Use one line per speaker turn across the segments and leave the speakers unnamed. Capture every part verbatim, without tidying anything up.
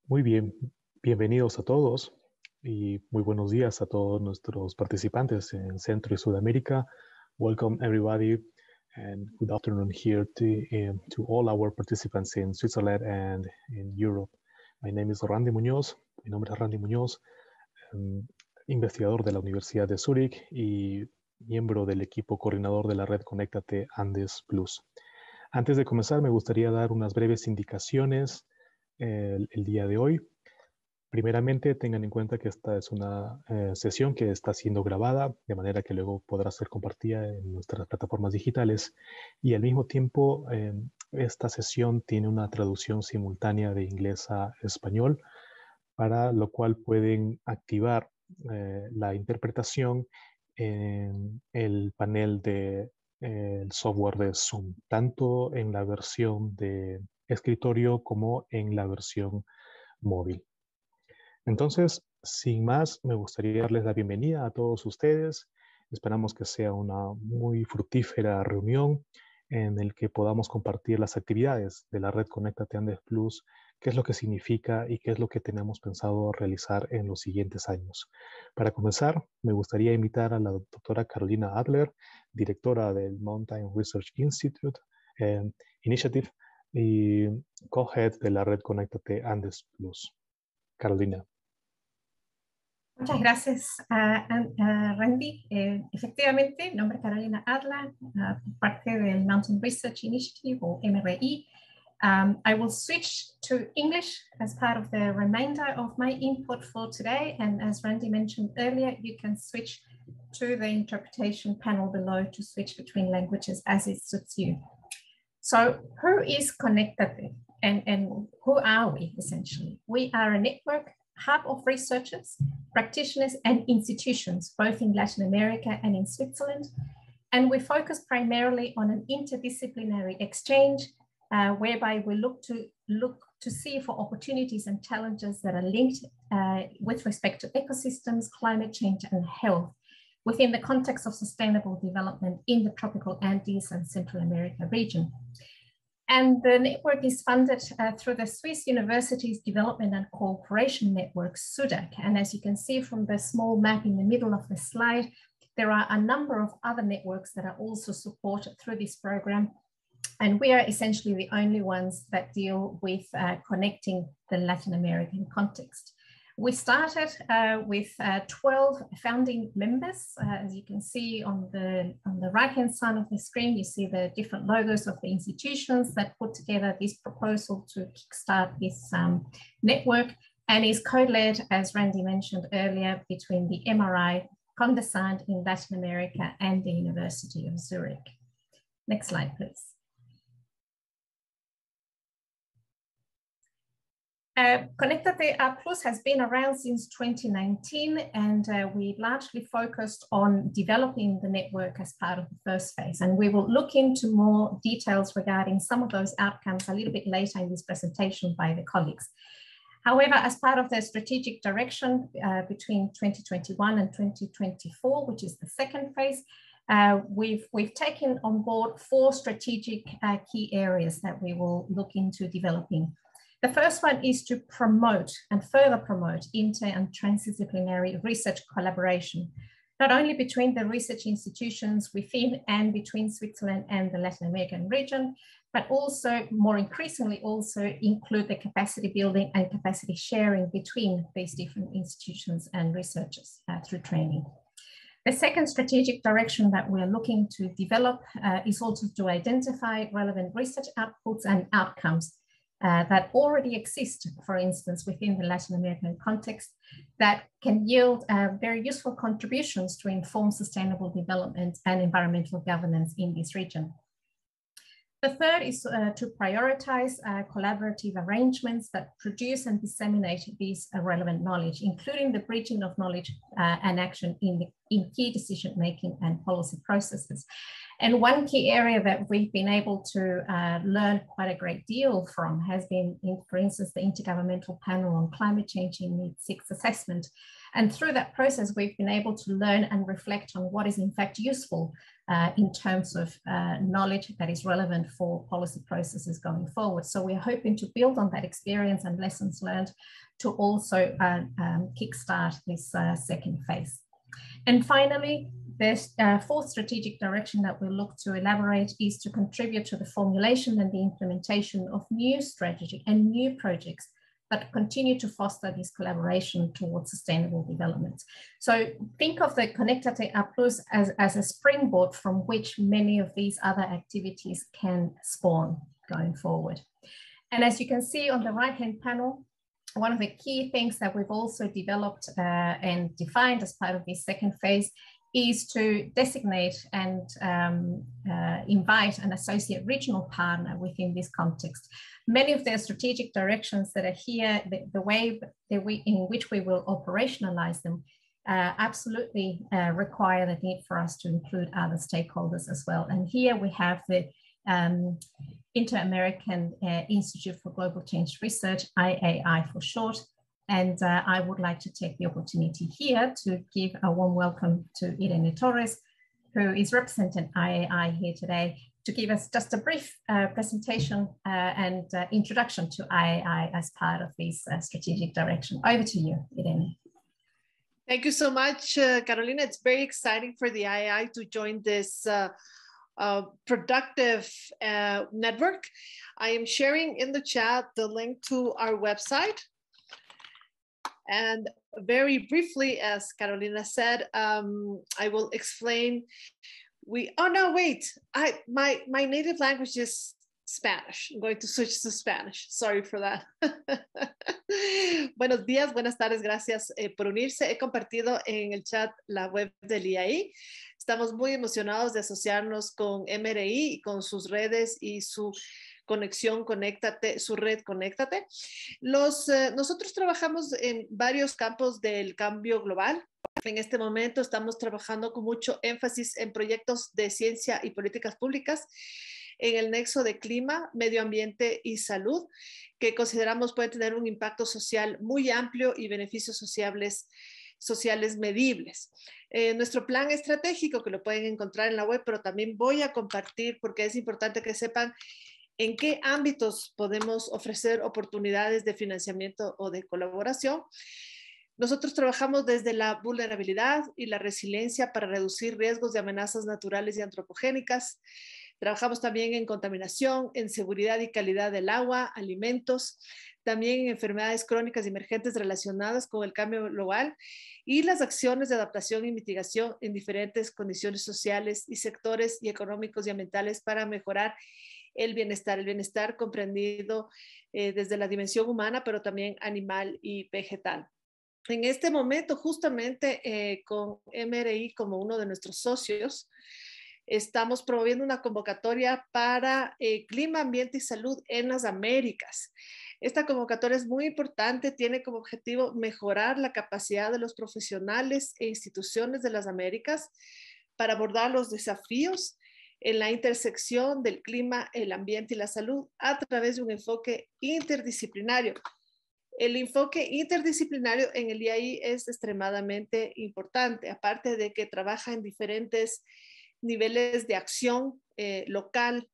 Muy bien, bienvenidos a todos y muy buenos días a todos nuestros participantes en Centro y Sudamérica. Welcome everybody and good afternoon here to, um, to all our participants in Switzerland and in Europe. My name is Randy Muñoz, mi nombre es Randy Muñoz, um, investigador de la Universidad de Zúrich y miembro del equipo coordinador de la red Conéctate Andes Plus. Antes de comenzar, me gustaría dar unas breves indicaciones el, el día de hoy. Primeramente, tengan en cuenta que esta es una eh, sesión que está siendo grabada, de manera que luego podrá ser compartida en nuestras plataformas digitales. Y al mismo tiempo, eh, esta sesión tiene una traducción simultánea de inglés a español, para lo cual pueden activar eh, la interpretación en el panel de eh, el software de Zoom, tanto en la versión de escritorio como en la versión móvil. Entonces, sin más, me gustaría darles la bienvenida a todos ustedes. Esperamos que sea una muy fructífera reunión en el que podamos compartir las actividades de la red Conéctate Andes Plus, qué es lo que significa y qué es lo que tenemos pensado realizar en los siguientes años. Para comenzar, me gustaría invitar a la doctora Carolina Adler, directora del Mountain Research Institute eh, Initiative y co-head de la red Conéctate Andes Plus. Carolina.
Muchas gracias, uh, uh, Randy. Eh, efectivamente, mi nombre es Carolina Adler, uh, parte del Mountain Research Initiative, o M R I. Um, I will switch to English as part of the remainder of my input for today. And as Randy mentioned earlier, you can switch to the interpretation panel below to switch between languages as it suits you. So who is Conéctate, and, and who are we, essentially? We are a network hub of researchers, practitioners, and institutions, both in Latin America and in Switzerland. And we focus primarily on an interdisciplinary exchange, uh, whereby we look to look to see for opportunities and challenges that are linked uh, with respect to ecosystems, climate change, and health within the context of sustainable development in the tropical Andes and Central America region. And the network is funded uh, through the Swiss Universities Development and Cooperation Network, SUDAC. And as you can see from the small map in the middle of the slide, there are a number of other networks that are also supported through this program. And we are essentially the only ones that deal with uh, connecting the Latin American context. We started uh, with uh, twelve founding members. Uh, as you can see on the, on the right-hand side of the screen, you see the different logos of the institutions that put together this proposal to kickstart this um, network, and is co-led, as Randy mentioned earlier, between the M R I, CONDESAND in Latin America, and the University of Zurich. Next slide, please. Uh, Conéctate Plus has been around since twenty nineteen, and uh, we largely focused on developing the network as part of the first phase. And we will look into more details regarding some of those outcomes a little bit later in this presentation by the colleagues. However, as part of the strategic direction uh, between twenty twenty-one and twenty twenty-four, which is the second phase, uh, we've, we've taken on board four strategic uh, key areas that we will look into developing. The first one is to promote and further promote inter and transdisciplinary research collaboration, not only between the research institutions within and between Switzerland and the Latin American region, but also more increasingly also include the capacity building and capacity sharing between these different institutions and researchers uh, through training. The second strategic direction that we're looking to develop uh, is also to identify relevant research outputs and outcomes Uh, that already exist, for instance, within the Latin American context, that can yield uh, very useful contributions to inform sustainable development and environmental governance in this region. The third is uh, to prioritize uh, collaborative arrangements that produce and disseminate this uh, relevant knowledge, including the bridging of knowledge uh, and action in, the, in key decision-making and policy processes. And one key area that we've been able to uh, learn quite a great deal from has been, in, for instance, the Intergovernmental Panel on Climate Change in Need six assessment. And through that process, we've been able to learn and reflect on what is in fact useful uh, in terms of uh, knowledge that is relevant for policy processes going forward. So we're hoping to build on that experience and lessons learned to also uh, um, kickstart this uh, second phase. And finally, the uh, fourth strategic direction that we'll look to elaborate is to contribute to the formulation and the implementation of new strategy and new projects that continue to foster this collaboration towards sustainable development. So think of the Conéctate A Plus as, as a springboard from which many of these other activities can spawn going forward. And as you can see on the right-hand panel, one of the key things that we've also developed uh, and defined as part of this second phase is to designate and um, uh, invite an associate regional partner within this context. Many of the strategic directions that are here, the, the way that we, in which we will operationalize them, uh, absolutely uh, require the need for us to include other stakeholders as well. And here we have the um, Inter-American uh, Institute for Global Change Research, I A I for short. And uh, I would like to take the opportunity here to give a warm welcome to Irene Torres, who is representing I A I here today, to give us just a brief uh, presentation uh, and uh, introduction to I A I as part of this uh, strategic direction. Over to you, Irene.
Thank you so much, uh, Carolina. It's very exciting for the I A I to join this uh, uh, productive uh, network. I am sharing in the chat the link to our website. And very briefly, as Carolina said, um, I will explain. We, oh no, wait, I, my, my native language is Spanish. I'm going to switch to Spanish. Sorry for that. Buenos días, buenas tardes, gracias eh, por unirse. He compartido en el chat la web del I A I. Estamos muy emocionados de asociarnos con M R I y con sus redes y su conexión, conéctate, su red, conéctate. Los, eh, nosotros trabajamos en varios campos del cambio global. En este momento estamos trabajando con mucho énfasis en proyectos de ciencia y políticas públicas en el nexo de clima, medio ambiente y salud, que consideramos pueden tener un impacto social muy amplio y beneficios sociales, sociales medibles. Eh, nuestro plan estratégico, que lo pueden encontrar en la web, pero también voy a compartir porque es importante que sepan en qué ámbitos podemos ofrecer oportunidades de financiamiento o de colaboración. Nosotros trabajamos desde la vulnerabilidad y la resiliencia para reducir riesgos de amenazas naturales y antropogénicas. Trabajamos también en contaminación, en seguridad y calidad del agua, alimentos, también en enfermedades crónicas y emergentes relacionadas con el cambio global y las acciones de adaptación y mitigación en diferentes condiciones sociales y sectores y económicos y ambientales para mejorar el bienestar, el bienestar comprendido eh, desde la dimensión humana, pero también animal y vegetal. En este momento, justamente eh, con M R I como uno de nuestros socios, estamos promoviendo una convocatoria para eh, clima, ambiente y salud en las Américas. Esta convocatoria es muy importante, tiene como objetivo mejorar la capacidad de los profesionales e instituciones de las Américas para abordar los desafíos en la intersección del clima, el ambiente y la salud a través de un enfoque interdisciplinario. El enfoque interdisciplinario en el I A I es extremadamente importante, aparte de que trabaja en diferentes niveles de acción eh, local,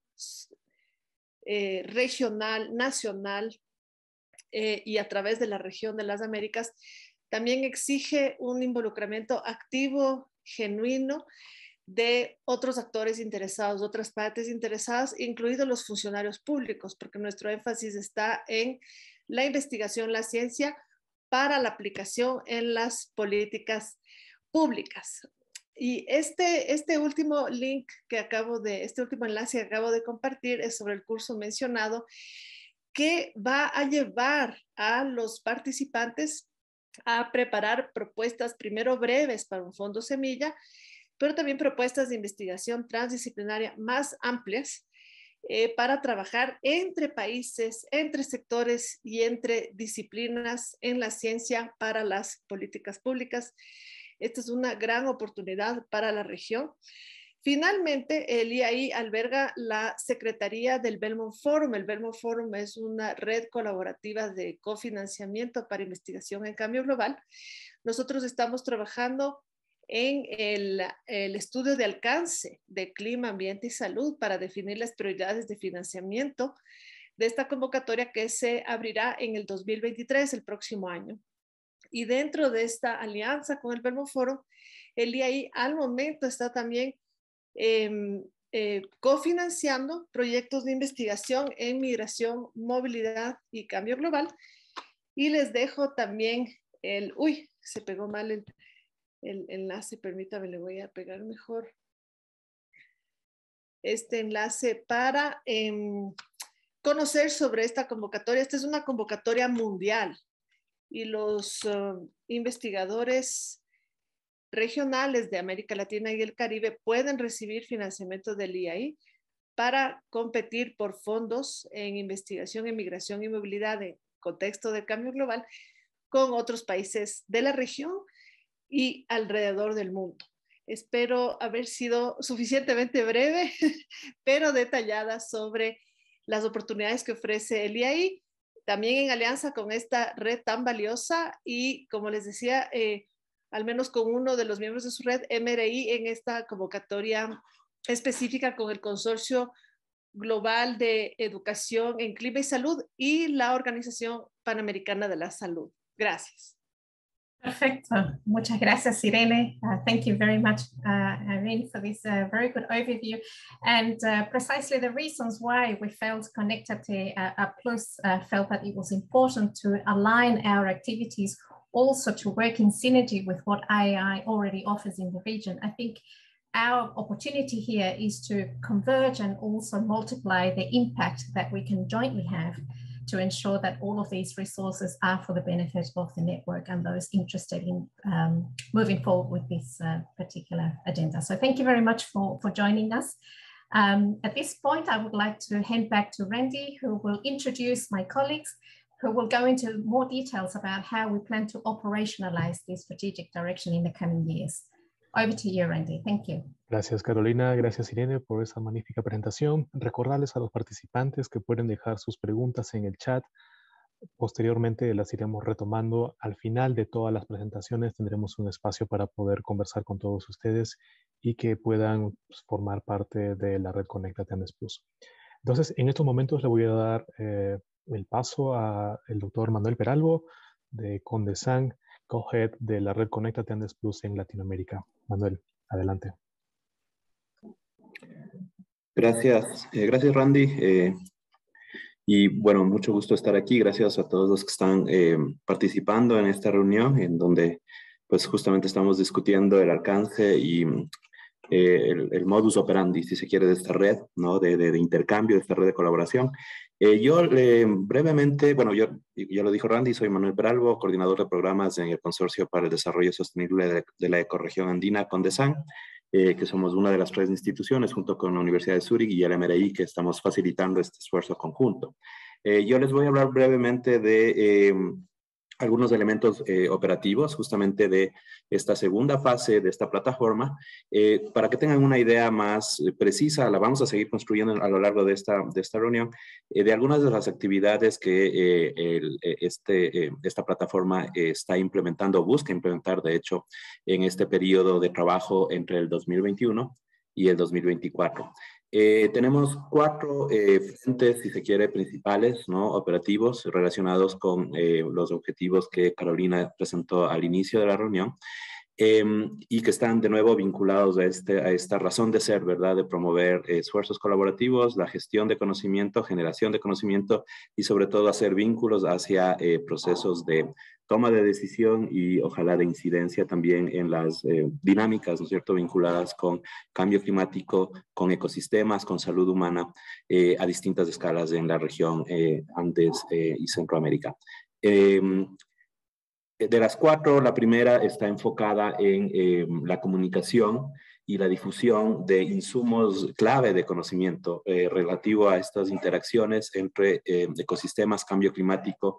eh, regional, nacional eh, y a través de la región de las Américas, también exige un involucramiento activo, genuino, de otros actores interesados, de otras partes interesadas, incluidos los funcionarios públicos, porque nuestro énfasis está en la investigación, la ciencia, para la aplicación en las políticas públicas. Y este, este último link que acabo de, este último enlace que acabo de compartir es sobre el curso mencionado, que va a llevar a los participantes a preparar propuestas, primero breves para un fondo semilla, pero también propuestas de investigación transdisciplinaria más amplias eh, para trabajar entre países, entre sectores y entre disciplinas en la ciencia para las políticas públicas. Esta es una gran oportunidad para la región. Finalmente, el I A I alberga la Secretaría del Belmont Forum. El Belmont Forum es una red colaborativa de cofinanciamiento para investigación en cambio global. Nosotros estamos trabajando en el, el estudio de alcance de clima, ambiente y salud para definir las prioridades de financiamiento de esta convocatoria que se abrirá en el dos mil veintitrés, el próximo año. Y dentro de esta alianza con el Belmont Forum, el I A I al momento está también Eh, eh, cofinanciando proyectos de investigación en migración, movilidad y cambio global. Y les dejo también el, uy, se pegó mal el, el enlace, permítame, le voy a pegar mejor este enlace para eh, conocer sobre esta convocatoria. Esta es una convocatoria mundial y los uh, investigadores regionales de América Latina y el Caribe pueden recibir financiamiento del I A I para competir por fondos en investigación, en migración y movilidad en contexto de cambio global con otros países de la región y alrededor del mundo. Espero haber sido suficientemente breve, pero detallada sobre las oportunidades que ofrece el I A I, también en alianza con esta red tan valiosa y, como les decía, eh, al menos con uno de los miembros de su red, M R I, en esta convocatoria específica con el Consorcio Global de Educación en Clima y Salud y la Organización Panamericana de la Salud. Gracias.
Perfecto. Muchas gracias, Irene. Uh, thank you very much, uh, Irene, for this uh, very good overview. And uh, precisely the reasons why we felt Conectate uh, A Plus uh, felt that it was important to align our activities also to work in synergy with what A I already offers in the region. I think our opportunity here is to converge and also multiply the impact that we can jointly have to ensure that all of these resources are for the benefit of the network and those interested in um, moving forward with this uh, particular agenda. So thank you very much for, for joining us. Um, at this point, I would like to hand back to Randy, who will introduce my colleagues, who will go into more details about how we plan to operationalize this strategic direction in the coming years. Over to you, Randy. Thank you.
Gracias, Carolina. Gracias, Irene, por esa magnífica presentación. Recordarles a los participantes que pueden dejar sus preguntas en el chat. Posteriormente las iremos retomando. Al final de todas las presentaciones tendremos un espacio para poder conversar con todos ustedes y que puedan formar parte de la red Conectate Andes Plus. Entonces, en estos momentos le voy a dar eh, el paso al doctor Manuel Peralbo de Condesan, Co-Head de la red Conectate Andes Plus en Latinoamérica. Manuel, adelante.
Gracias, eh, gracias Randy. Eh, y bueno, mucho gusto estar aquí. Gracias a todos los que están eh, participando en esta reunión, en donde pues justamente estamos discutiendo el alcance y eh, el, el modus operandi, si se quiere, de esta red, ¿no? de, de, de intercambio, de esta red de colaboración. Eh, yo eh, brevemente, bueno, yo ya lo dijo Randy, soy Manuel Peralbo, coordinador de programas en el Consorcio para el Desarrollo Sostenible de, de la Ecorregión Andina, Condesan, eh, que somos una de las tres instituciones junto con la Universidad de Zúrich y el M R I que estamos facilitando este esfuerzo conjunto. Eh, yo les voy a hablar brevemente de eh, algunos elementos eh, operativos justamente de esta segunda fase de esta plataforma. Eh, para que tengan una idea más precisa, la vamos a seguir construyendo a lo largo de esta, de esta reunión, eh, de algunas de las actividades que eh, el, este, eh, esta plataforma eh, está implementando, o busca implementar, de hecho, en este periodo de trabajo entre el dos mil veintiuno y el dos mil veinticuatro. Eh, tenemos cuatro eh, frentes, si se quiere, principales, ¿no? operativos relacionados con eh, los objetivos que Carolina presentó al inicio de la reunión eh, y que están de nuevo vinculados a, este, a esta razón de ser, ¿verdad? De promover eh, esfuerzos colaborativos, la gestión de conocimiento, generación de conocimiento y sobre todo hacer vínculos hacia eh, procesos de toma de decisión y ojalá de incidencia también en las eh, dinámicas, ¿no es cierto?, vinculadas con cambio climático, con ecosistemas, con salud humana eh, a distintas escalas en la región eh, Andes eh, y Centroamérica. Eh, de las cuatro, la primera está enfocada en eh, la comunicación y la difusión de insumos clave de conocimiento eh, relativo a estas interacciones entre eh, ecosistemas, cambio climático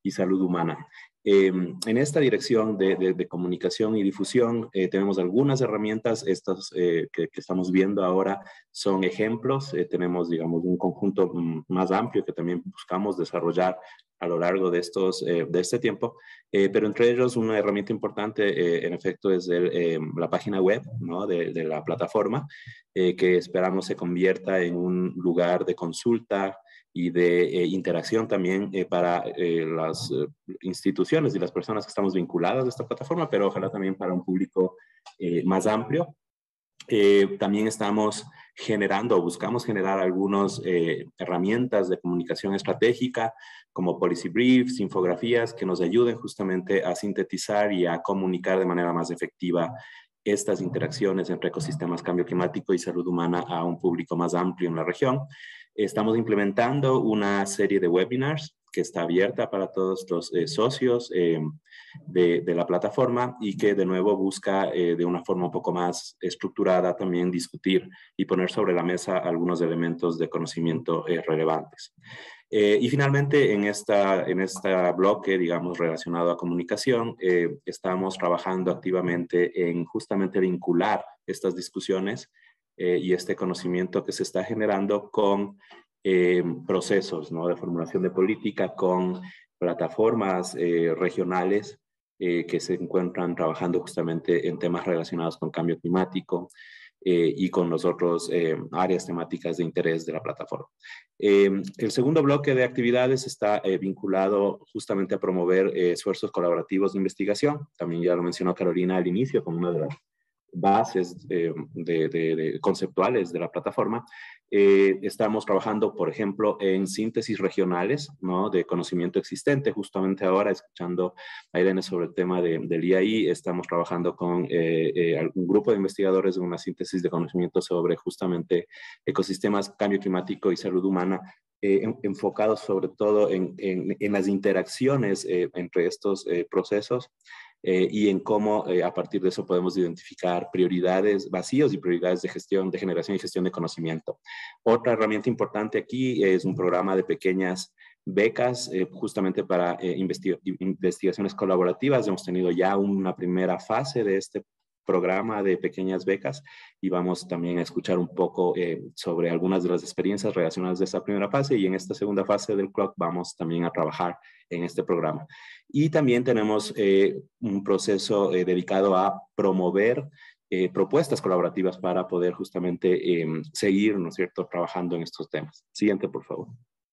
y salud humana. Eh, en esta dirección de, de, de comunicación y difusión eh, tenemos algunas herramientas. Estas eh, que, que estamos viendo ahora son ejemplos. Eh, tenemos, digamos, un conjunto más amplio que también buscamos desarrollar a lo largo de, estos, eh, de este tiempo, eh, pero entre ellos una herramienta importante, eh, en efecto, es el, eh, la página web, ¿no? de, de la plataforma, eh, que esperamos se convierta en un lugar de consulta y de eh, interacción también eh, para eh, las eh, instituciones y las personas que estamos vinculadas a esta plataforma, pero ojalá también para un público eh, más amplio. Eh, también estamos generando, buscamos generar algunas eh, herramientas de comunicación estratégica, como policy briefs, infografías, que nos ayuden justamente a sintetizar y a comunicar de manera más efectiva estas interacciones entre ecosistemas, cambio climático y salud humana a un público más amplio en la región. Estamos implementando una serie de webinars que está abierta para todos los eh, socios eh, de, de la plataforma y que de nuevo busca eh, de una forma un poco más estructurada también discutir y poner sobre la mesa algunos elementos de conocimiento eh, relevantes. Eh, y finalmente, en esta, en este bloque, digamos, relacionado a comunicación, eh, estamos trabajando activamente en justamente vincular estas discusiones eh, y este conocimiento que se está generando con eh, procesos, ¿no? de formulación de política, con plataformas eh, regionales eh, que se encuentran trabajando justamente en temas relacionados con cambio climático, Eh, y con los otros eh, áreas temáticas de interés de la plataforma. Eh, el segundo bloque de actividades está eh, vinculado justamente a promover eh, esfuerzos colaborativos de investigación. También ya lo mencionó Carolina al inicio como una de las bases eh, de, de, de conceptuales de la plataforma. Eh, estamos trabajando, por ejemplo, en síntesis regionales, ¿no? de conocimiento existente. Justamente ahora, escuchando a Irene sobre el tema de, del I A I, estamos trabajando con eh, eh, un grupo de investigadores en una síntesis de conocimiento sobre justamente ecosistemas, cambio climático y salud humana, eh, en, enfocados sobre todo en, en, en las interacciones eh, entre estos eh, procesos. Eh, y en cómo eh, a partir de eso podemos identificar prioridades, vacíos y prioridades de gestión, de generación y gestión de conocimiento. Otra herramienta importante aquí es un programa de pequeñas becas eh, justamente para eh, investiga investigaciones colaborativas. Hemos tenido ya una primera fase de este programa de pequeñas becas y vamos también a escuchar un poco eh, sobre algunas de las experiencias relacionadas de esta primera fase, y en esta segunda fase del C L O C vamos también a trabajar en este programa. Y también tenemos eh, un proceso eh, dedicado a promover eh, propuestas colaborativas para poder justamente eh, seguir, ¿no es cierto?, trabajando en estos temas. Siguiente, por favor.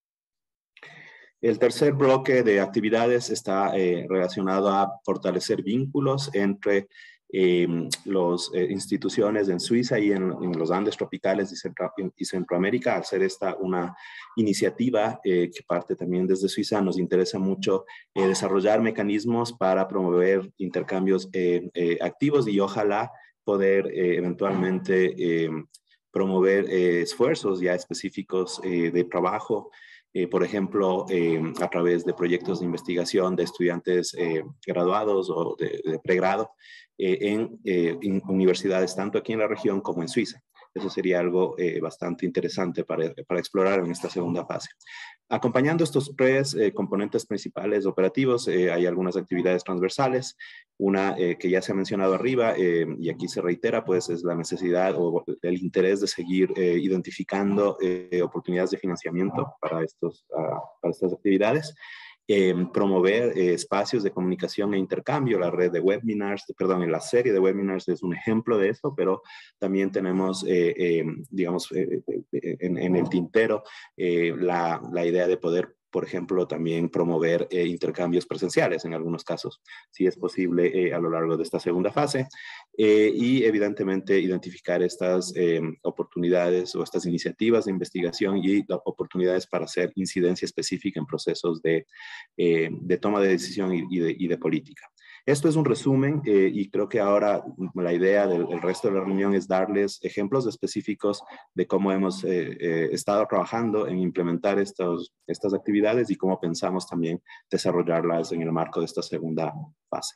El tercer bloque de actividades está eh, relacionado a fortalecer vínculos entre eh, las eh, instituciones en Suiza y en, en los Andes tropicales y, Centro, y Centroamérica. Al ser esta una iniciativa eh, que parte también desde Suiza, nos interesa mucho eh, desarrollar mecanismos para promover intercambios eh, eh, activos y ojalá poder eh, eventualmente eh, promover eh, esfuerzos ya específicos eh, de trabajo. Eh, por ejemplo, eh, a través de proyectos de investigación de estudiantes eh, graduados o de, de pregrado eh, en, eh, en universidades tanto aquí en la región como en Suiza. Eso sería algo eh, bastante interesante para, para explorar en esta segunda fase. Acompañando estos tres eh, componentes principales operativos, eh, hay algunas actividades transversales. Una eh, que ya se ha mencionado arriba eh, y aquí se reitera, pues es la necesidad o el interés de seguir eh, identificando eh, oportunidades de financiamiento para, estos, uh, para estas actividades. Eh, promover eh, espacios de comunicación e intercambio. La red de webinars, perdón, la serie de webinars es un ejemplo de eso, pero también tenemos, eh, eh, digamos, eh, en, en el tintero eh, la, la idea de poder, por ejemplo, también promover eh, intercambios presenciales en algunos casos, si es posible eh, a lo largo de esta segunda fase. Eh, y evidentemente identificar estas eh, oportunidades o estas iniciativas de investigación y oportunidades para hacer incidencia específica en procesos de, eh, de toma de decisión y, y, de, y de política. Esto es un resumen eh, y creo que ahora la idea del el resto de la reunión es darles ejemplos específicos de cómo hemos eh, eh, estado trabajando en implementar estos, estas actividades y cómo pensamos también desarrollarlas en el marco de esta segunda fase.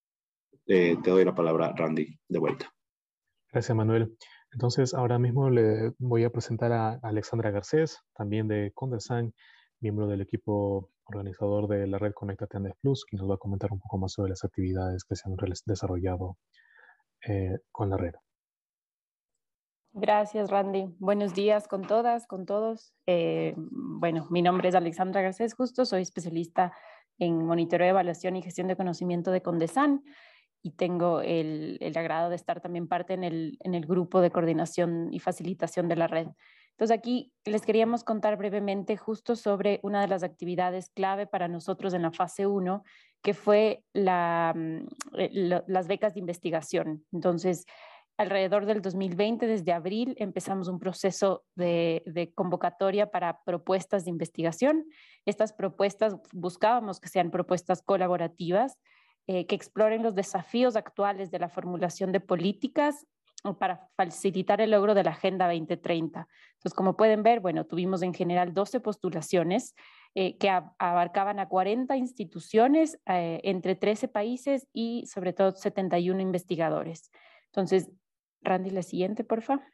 Eh, te doy la palabra, Randy, de vuelta.
Gracias, Manuel. Entonces, ahora mismo le voy a presentar a Alexandra Garcés, también de Condesang, miembro del equipo organizador de la red Conéctate Andes Plus, quien nos va a comentar un poco más sobre las actividades que se han desarrollado eh, con la red.
Gracias, Randy. Buenos días con todas, con todos. Eh, bueno, mi nombre es Alexandra Garcés Justo, soy especialista en monitoreo, evaluación y gestión de conocimiento de Condesan y tengo el, el agrado de estar también parte en el, en el grupo de coordinación y facilitación de la red. Entonces aquí les queríamos contar brevemente justo sobre una de las actividades clave para nosotros en la fase uno, que fue la, la, las becas de investigación. Entonces, alrededor del dos mil veinte, desde abril, empezamos un proceso de, de convocatoria para propuestas de investigación. Estas propuestas buscábamos que sean propuestas colaborativas, eh, que exploren los desafíos actuales de la formulación de políticas para facilitar el logro de la Agenda veinte treinta. Entonces, como pueden ver, bueno, tuvimos en general doce postulaciones eh, que ab abarcaban a cuarenta instituciones eh, entre trece países y sobre todo setenta y uno investigadores. Entonces, Randy, la siguiente, por favor.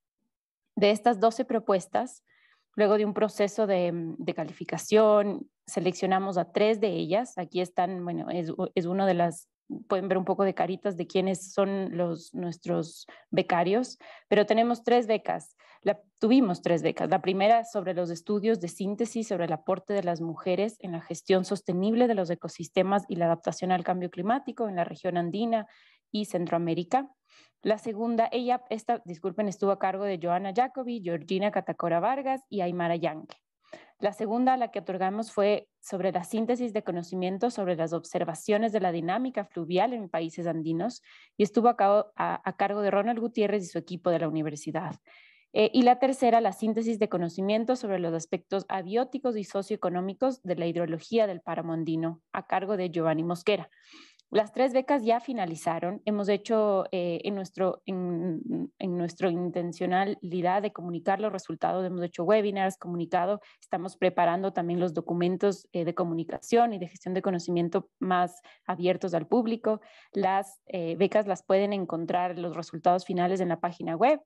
De estas doce propuestas, luego de un proceso de, de calificación, seleccionamos a tres de ellas. Aquí están, bueno, es, es uno de las, pueden ver un poco de caritas de quiénes son los, nuestros becarios, pero tenemos tres becas. La, tuvimos tres becas. La primera sobre los estudios de síntesis sobre el aporte de las mujeres en la gestión sostenible de los ecosistemas y la adaptación al cambio climático en la región andina y Centroamérica. La segunda, ella, esta, disculpen, estuvo a cargo de Joana Jacobi, Georgina Catacora Vargas y Aymara Yanque. La segunda a la que otorgamos fue sobre la síntesis de conocimiento sobre las observaciones de la dinámica fluvial en países andinos y estuvo a, cabo, a, a cargo de Ronald Gutiérrez y su equipo de la universidad. Eh, y la tercera, la síntesis de conocimiento sobre los aspectos abióticos y socioeconómicos de la hidrología del páramo andino, a cargo de Giovanni Mosquera. Las tres becas ya finalizaron. Hemos hecho eh, en, nuestro, en, en nuestra intencionalidad de comunicar los resultados, hemos hecho webinars, comunicado, estamos preparando también los documentos eh, de comunicación y de gestión de conocimiento más abiertos al público. Las eh, becas las pueden encontrar los resultados finales en la página web.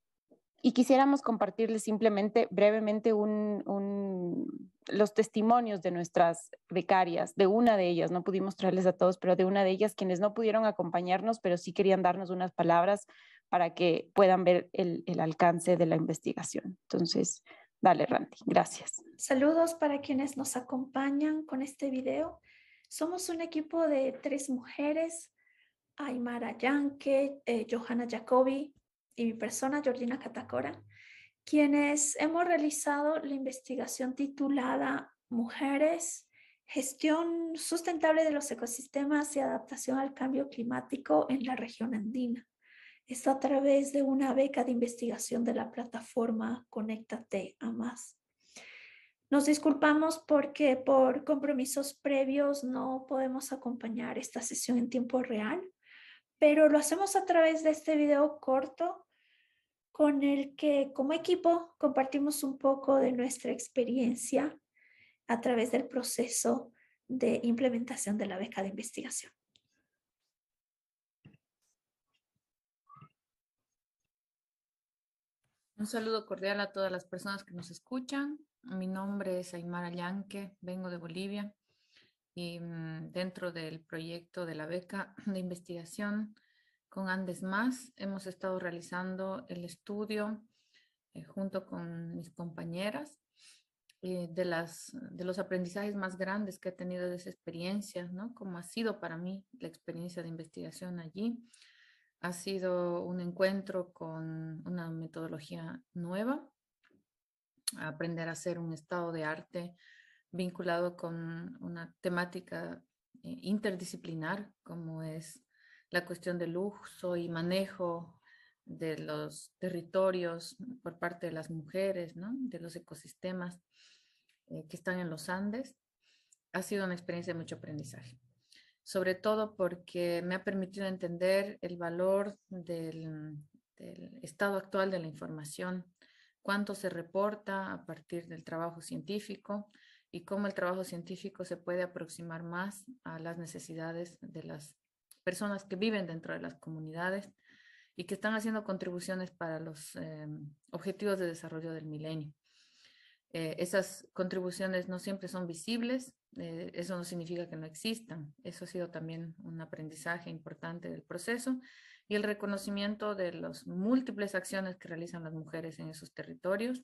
Y quisiéramos compartirles simplemente brevemente un, un, los testimonios de nuestras becarias, de una de ellas, no pudimos traerles a todos, pero de una de ellas, quienes no pudieron acompañarnos, pero sí querían darnos unas palabras para que puedan ver el, el alcance de la investigación. Entonces, dale, Randy, gracias.
Saludos para quienes nos acompañan con este video. Somos un equipo de tres mujeres, Aymara Yanque, eh, Johanna Jacobi, y mi persona, Georgina Catacora, quienes hemos realizado la investigación titulada Mujeres, Gestión Sustentable de los Ecosistemas y Adaptación al Cambio Climático en la región andina. Esto a través de una beca de investigación de la plataforma Conéctate a Más. Nos disculpamos porque por compromisos previos no podemos acompañar esta sesión en tiempo real, pero lo hacemos a través de este video corto con el que como equipo compartimos un poco de nuestra experiencia a través del proceso de implementación de la beca de investigación.
Un saludo cordial a todas las personas que nos escuchan. Mi nombre es Aymara Yanque, vengo de Bolivia y mmm, dentro del proyecto de la beca de investigación con Andes Más hemos estado realizando el estudio eh, junto con mis compañeras eh, de, las, de los aprendizajes más grandes que he tenido de esa experiencia, ¿no? Como ha sido para mí la experiencia de investigación allí. Ha sido un encuentro con una metodología nueva, aprender a hacer un estado de arte vinculado con una temática eh, interdisciplinar, como es la cuestión del uso y manejo de los territorios por parte de las mujeres, ¿no? De los ecosistemas eh, que están en los Andes. Ha sido una experiencia de mucho aprendizaje, sobre todo porque me ha permitido entender el valor del, del estado actual de la información, cuánto se reporta a partir del trabajo científico y cómo el trabajo científico se puede aproximar más a las necesidades de las personas que viven dentro de las comunidades y que están haciendo contribuciones para los eh, objetivos de desarrollo del milenio. Eh, esas contribuciones no siempre son visibles, eh, eso no significa que no existan. Eso ha sido también un aprendizaje importante del proceso y el reconocimiento de las múltiples acciones que realizan las mujeres en esos territorios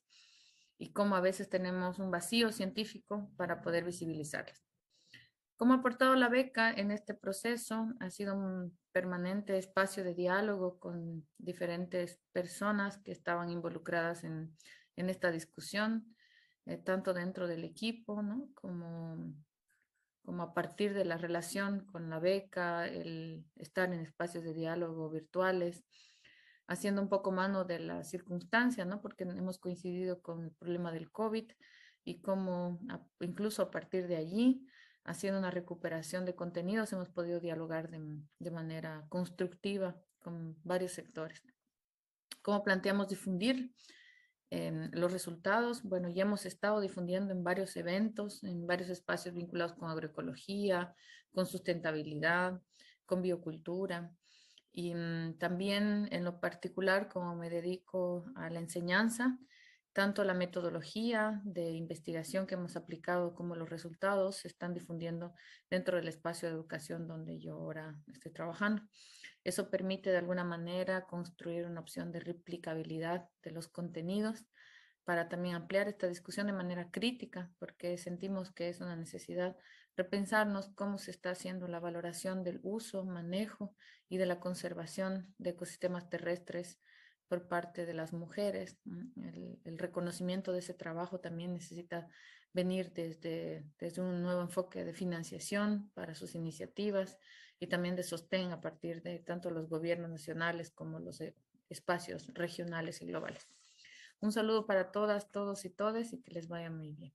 y cómo a veces tenemos un vacío científico para poder visibilizarlas. ¿Cómo ha aportado la beca en este proceso? Ha sido un permanente espacio de diálogo con diferentes personas que estaban involucradas en, en esta discusión, eh, tanto dentro del equipo, ¿no? como, como a partir de la relación con la beca, el estar en espacios de diálogo virtuales, haciendo un poco mano de la circunstancia, ¿no? Porque hemos coincidido con el problema del COVID y cómo a, incluso a partir de allí, haciendo una recuperación de contenidos, hemos podido dialogar de, de manera constructiva con varios sectores. ¿Cómo planteamos difundir eh, los resultados? Bueno, ya hemos estado difundiendo en varios eventos, en varios espacios vinculados con agroecología, con sustentabilidad, con biocultura. Y mmm, también en lo particular, como me dedico a la enseñanza, tanto la metodología de investigación que hemos aplicado como los resultados se están difundiendo dentro del espacio de educación donde yo ahora estoy trabajando. Eso permite de alguna manera construir una opción de replicabilidad de los contenidos para también ampliar esta discusión de manera crítica, porque sentimos que es una necesidad repensarnos cómo se está haciendo la valoración del uso, manejo y de la conservación de ecosistemas terrestres por parte de las mujeres. El, el reconocimiento de ese trabajo también necesita venir desde, desde un nuevo enfoque de financiación para sus iniciativas y también de sostén a partir de tanto los gobiernos nacionales como los espacios regionales y globales. Un saludo para todas, todos y todes y que les vaya muy bien.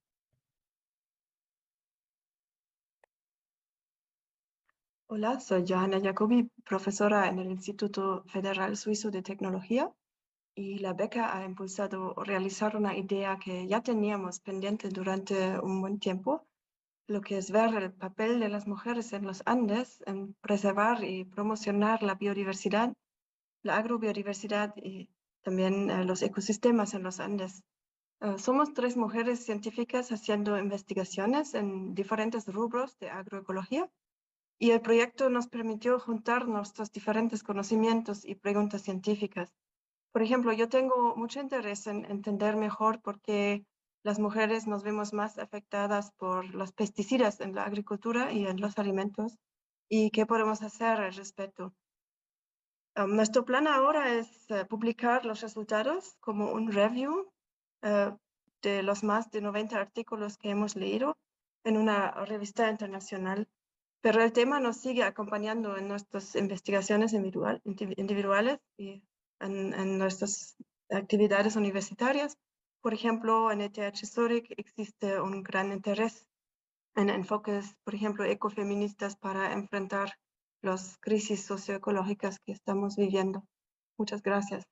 Hola, soy Johanna Jacobi, profesora en el Instituto Federal Suizo de Tecnología, y la beca ha impulsado realizar una idea que ya teníamos pendiente durante un buen tiempo, lo que es ver el papel de las mujeres en los Andes en preservar y promocionar la biodiversidad, la agrobiodiversidad y también eh, los ecosistemas en los Andes. Uh, somos tres mujeres científicas haciendo investigaciones en diferentes rubros de agroecología. Y el proyecto nos permitió juntar nuestros diferentes conocimientos y preguntas científicas. Por ejemplo, yo tengo mucho interés en entender mejor por qué las mujeres nos vemos más afectadas por los pesticidas en la agricultura y en los alimentos y qué podemos hacer al respecto. Um, nuestro plan ahora es uh, publicar los resultados como un review uh, de los más de noventa artículos que hemos leído en una revista internacional. Pero el tema nos sigue acompañando en nuestras investigaciones individual, individuales y en, en nuestras actividades universitarias. Por ejemplo, en E T H Zurich existe un gran interés en enfoques, por ejemplo, ecofeministas para enfrentar las crisis socioecológicas que estamos viviendo. Muchas gracias.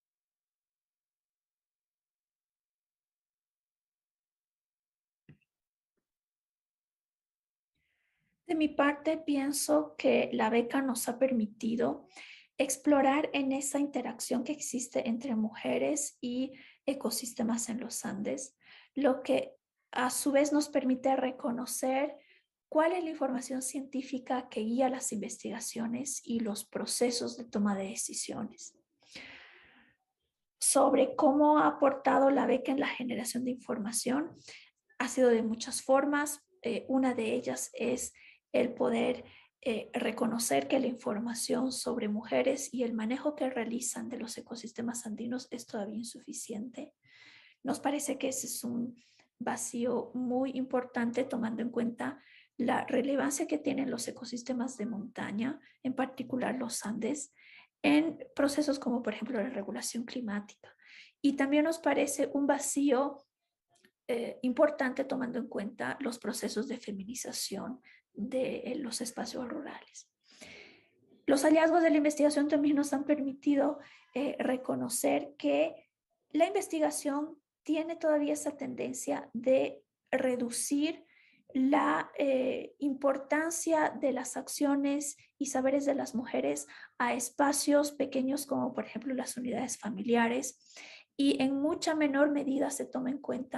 De mi parte, pienso que la beca nos ha permitido explorar en esa interacción que existe entre mujeres y ecosistemas en los Andes, lo que a su vez nos permite reconocer cuál es la información científica que guía las investigaciones y los procesos de toma de decisiones. Sobre cómo ha aportado la beca en la generación de información, ha sido de muchas formas. Eh, una de ellas es el poder eh, reconocer que la información sobre mujeres y el manejo que realizan de los ecosistemas andinos es todavía insuficiente. Nos parece que ese es un vacío muy importante tomando en cuenta la relevancia que tienen los ecosistemas de montaña, en particular los Andes, en procesos como por ejemplo la regulación climática. Y también nos parece un vacío eh, importante tomando en cuenta los procesos de feminización de eh, los espacios rurales. Los hallazgos de la investigación también nos han permitido eh, reconocer que la investigación tiene todavía esa tendencia de reducir la eh, importancia de las acciones y saberes de las mujeres a espacios pequeños como por ejemplo las unidades familiares, y en mucha menor medida se toma en cuenta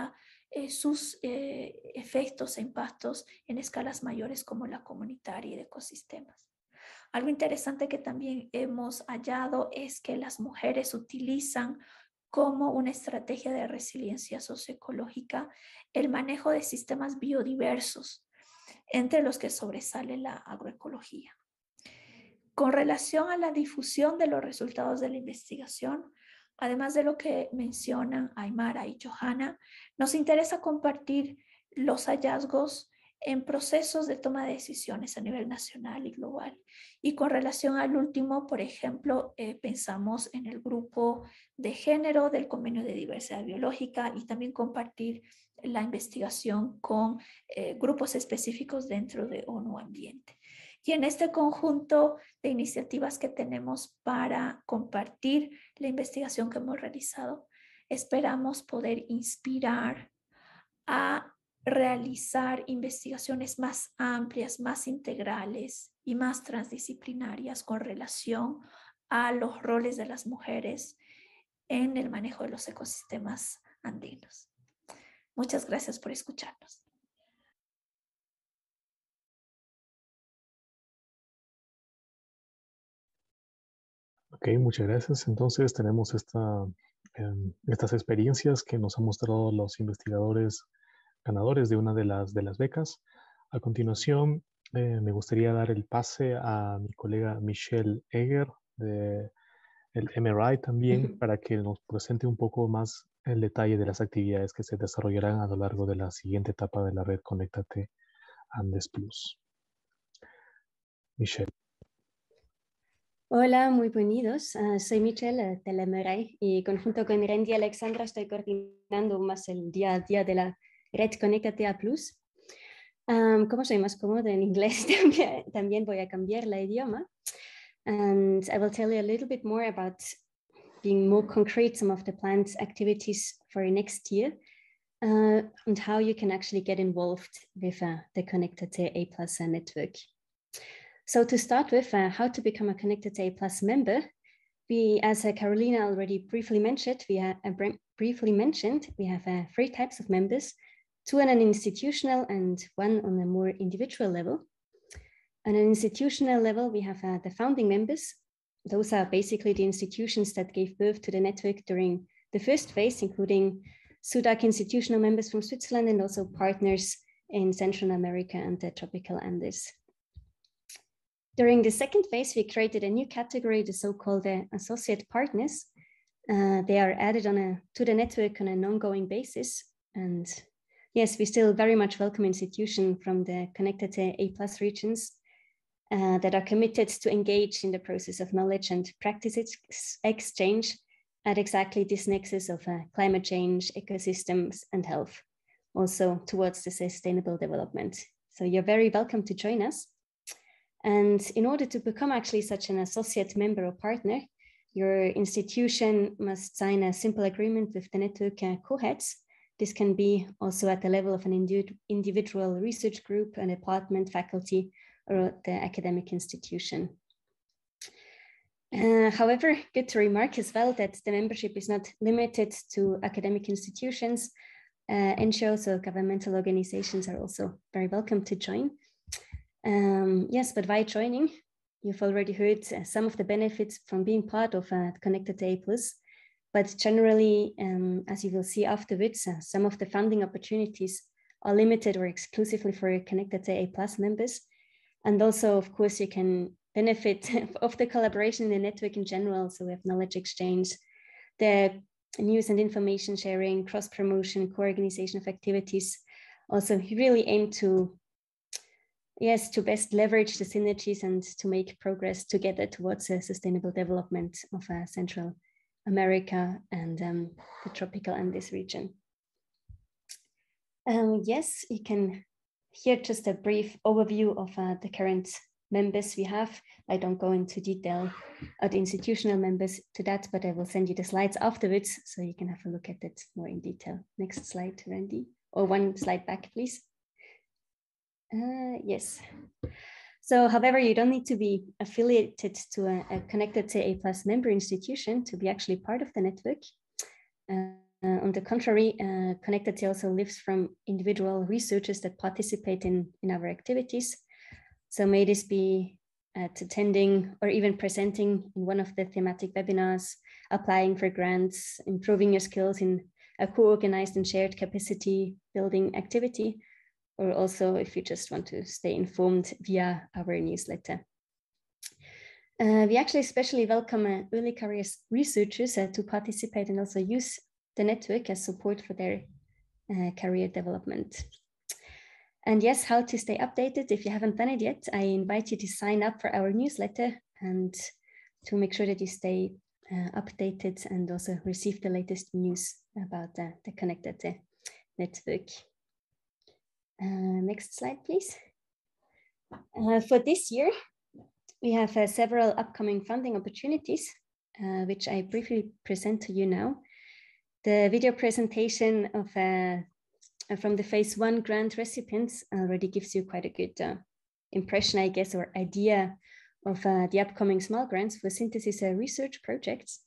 eh, sus eh, efectos e impactos en escalas mayores como la comunitaria y de ecosistemas. Algo interesante que también hemos hallado es que las mujeres utilizan como una estrategia de resiliencia socioecológica el manejo de sistemas biodiversos, entre los que sobresale la agroecología. Con relación a la difusión de los resultados de la investigación, además de lo que mencionan Aymara y Johanna, nos interesa compartir los hallazgos en procesos de toma de decisiones a nivel nacional y global. Y con relación al último, por ejemplo, eh, pensamos en el grupo de género del Convenio de Diversidad Biológica y también compartir la investigación con eh, grupos específicos dentro de ONU Ambiente. Y en este conjunto de iniciativas que tenemos para compartir la investigación que hemos realizado, esperamos poder inspirar a realizar investigaciones más amplias, más integrales y más transdisciplinarias con relación a los roles de las mujeres en el manejo de los ecosistemas andinos. Muchas gracias por escucharnos.
Ok, muchas gracias. Entonces tenemos esta, eh, estas experiencias que nos han mostrado los investigadores ganadores de una de las, de las becas. A continuación, eh, me gustaría dar el pase a mi colega Michelle Eger de el M R I también para que nos presente un poco más el detalle de las actividades que se desarrollarán a lo largo de la siguiente etapa de la red Conéctate Andes Plus. Michelle.
Hola, muy bienvenidos. Uh, soy Michelle del M R I y conjunto con Randy y Alexandra estoy coordinando más el día a día de la red Conéctate a Plus. Um, como soy más cómoda en inglés, también, también voy a cambiar la idioma. And I will tell you a little bit more about being more concrete, some of the planned activities for next year uh, and how you can actually get involved with uh, the Conéctate A Plus network. So to start with, uh, how to become a Conéctate A Plus member, we, as uh, Carolina already briefly mentioned, we have uh, briefly mentioned, we have uh, three types of members, two on an institutional and one on a more individual level. On an institutional level, we have uh, the founding members. Those are basically the institutions that gave birth to the network during the first phase, including S U D A C institutional members from Switzerland and also partners in Central America and the tropical Andes. During the second phase, we created a new category, the so-called uh, associate partners. Uh, they are added on a, to the network on an ongoing basis. And yes, we still very much welcome institutions from the Conéctate A Plus regions uh, that are committed to engage in the process of knowledge and practice ex exchange at exactly this nexus of uh, climate change, ecosystems, and health, also towards the sustainable development. So you're very welcome to join us. And in order to become actually such an associate member or partner, your institution must sign a simple agreement with the network uh, co-heads. This can be also at the level of an individual research group, an department, faculty, or the academic institution. Uh, however, good to remark as well that the membership is not limited to academic institutions. Uh, N G Os or governmental organizations are also very welcome to join. Um, yes, but why joining? You've already heard uh, some of the benefits from being part of uh, Conéctate A Plus, but generally, um, as you will see afterwards, uh, some of the funding opportunities are limited or exclusively for Conéctate A Plus members. And also, of course, you can benefit of the collaboration in the network in general. So we have knowledge exchange, the news and information sharing, cross-promotion, co-organization of activities. Also, we really aim to Yes, to best leverage the synergies and to make progress together towards a sustainable development of uh, Central America and um, the tropical Andes region. Um, yes, you can hear just a brief overview of uh, the current members we have. I don't go into detail at institutional members to that, but I will send you the slides afterwards so you can have a look at it more in detail. Next slide, Randy, or one slide back, please. Uh, yes. So, however, you don't need to be affiliated to a, a Conéctate A Plus member institution to be actually part of the network. Uh, uh, on the contrary, uh, Connected also lives from individual researchers that participate in, in our activities. So may this be at attending or even presenting in one of the thematic webinars, applying for grants, improving your skills in a co-organized and shared capacity building activity, or also if you just want to stay informed via our newsletter. Uh, we actually especially welcome uh, early career researchers uh, to participate and also use the network as support for their uh, career development. And yes, how to stay updated. If you haven't done it yet, I invite you to sign up for our newsletter and to make sure that you stay uh, updated and also receive the latest news about uh, the Connected uh, network. Uh, next slide, please. Uh, for this year, we have uh, several upcoming funding opportunities, uh, which I briefly present to you now. The video presentation of uh, from the phase one grant recipients already gives you quite a good uh, impression, I guess, or idea of uh, the upcoming small grants for synthesis uh, research projects.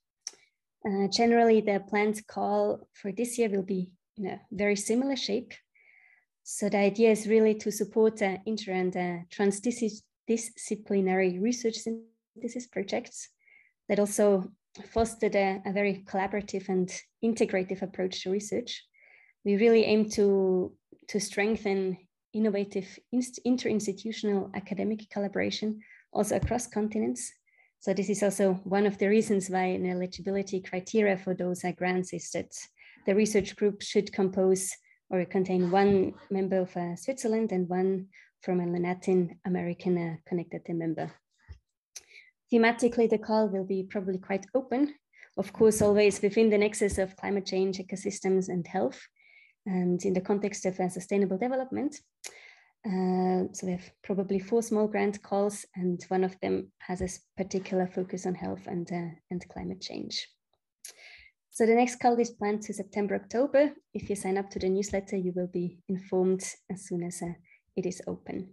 Uh, generally, the planned call for this year will be in a very similar shape. So the idea is really to support uh, inter and uh, transdisciplinary research synthesis projects that also fostered a, a very collaborative and integrative approach to research. We really aim to, to strengthen innovative interinstitutional academic collaboration also across continents. So this is also one of the reasons why an eligibility criteria for those uh, grants is that the research group should compose or contain one member of uh, Switzerland and one from a Latin American uh, Connected member. Thematically, the call will be probably quite open, of course, always within the nexus of climate change, ecosystems, and health, and in the context of uh, sustainable development. Uh, so we have probably four small grant calls, and one of them has a particular focus on health and, uh, and climate change. So the next call is planned to September, October. If you sign up to the newsletter, you will be informed as soon as uh, it is open.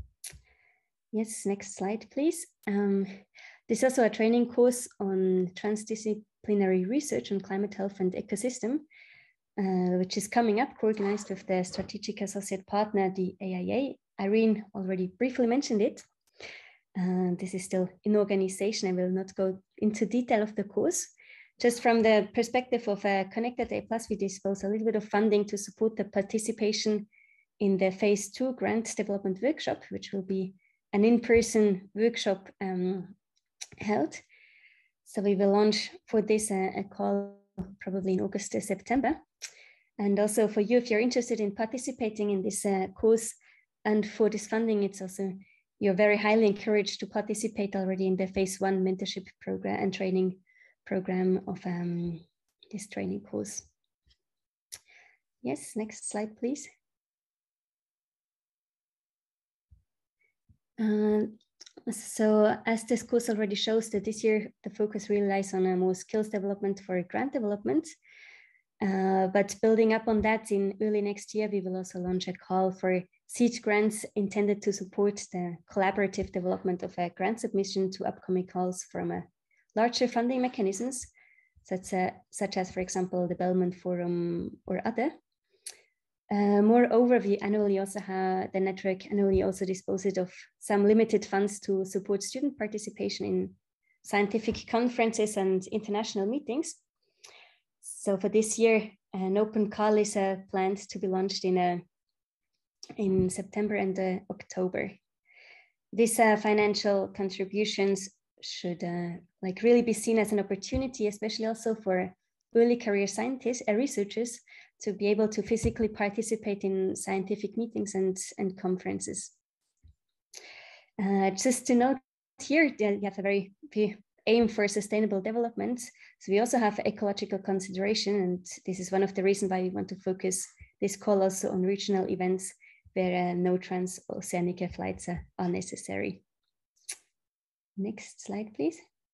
Yes, next slide, please. Um, there's also a training course on transdisciplinary research on climate health and ecosystem, uh, which is coming up, co-organized with the strategic associate partner, the A I A. Irene already briefly mentioned it. Uh, this is still in organization. I will not go into detail of the course. Just from the perspective of a Connected A plus, we dispose a little bit of funding to support the participation in the phase two grant development workshop, which will be an in-person workshop um, held. So we will launch for this uh, a call probably in August to September. And also for you, if you're interested in participating in this uh, course and for this funding, it's also, you're very highly encouraged to participate already in the phase one mentorship program and training program of um, this training course. Yes, next slide, please. Uh, so as this course already shows, that this year the focus really lies on a more skills development for grant development. Uh, but building up on that, in early next year, we will also launch a call for seed grants intended to support the collaborative development of a grant submission to upcoming calls from a larger funding mechanisms, such, uh, such as, for example, the Bellman Forum or other. Uh, moreover, we annually also have, the network annually also disposes of some limited funds to support student participation in scientific conferences and international meetings. So for this year, an open call is uh, planned to be launched in, uh, in September and uh, October. These uh, financial contributions should uh, like really be seen as an opportunity, especially also for early career scientists and uh, researchers to be able to physically participate in scientific meetings and, and conferences. Uh, just to note here, you have a very we aim for sustainable development. So we also have ecological consideration, and this is one of the reasons why we want to focus this call also on regional events where uh, no transoceanic flights uh, are necessary. Next slide, please.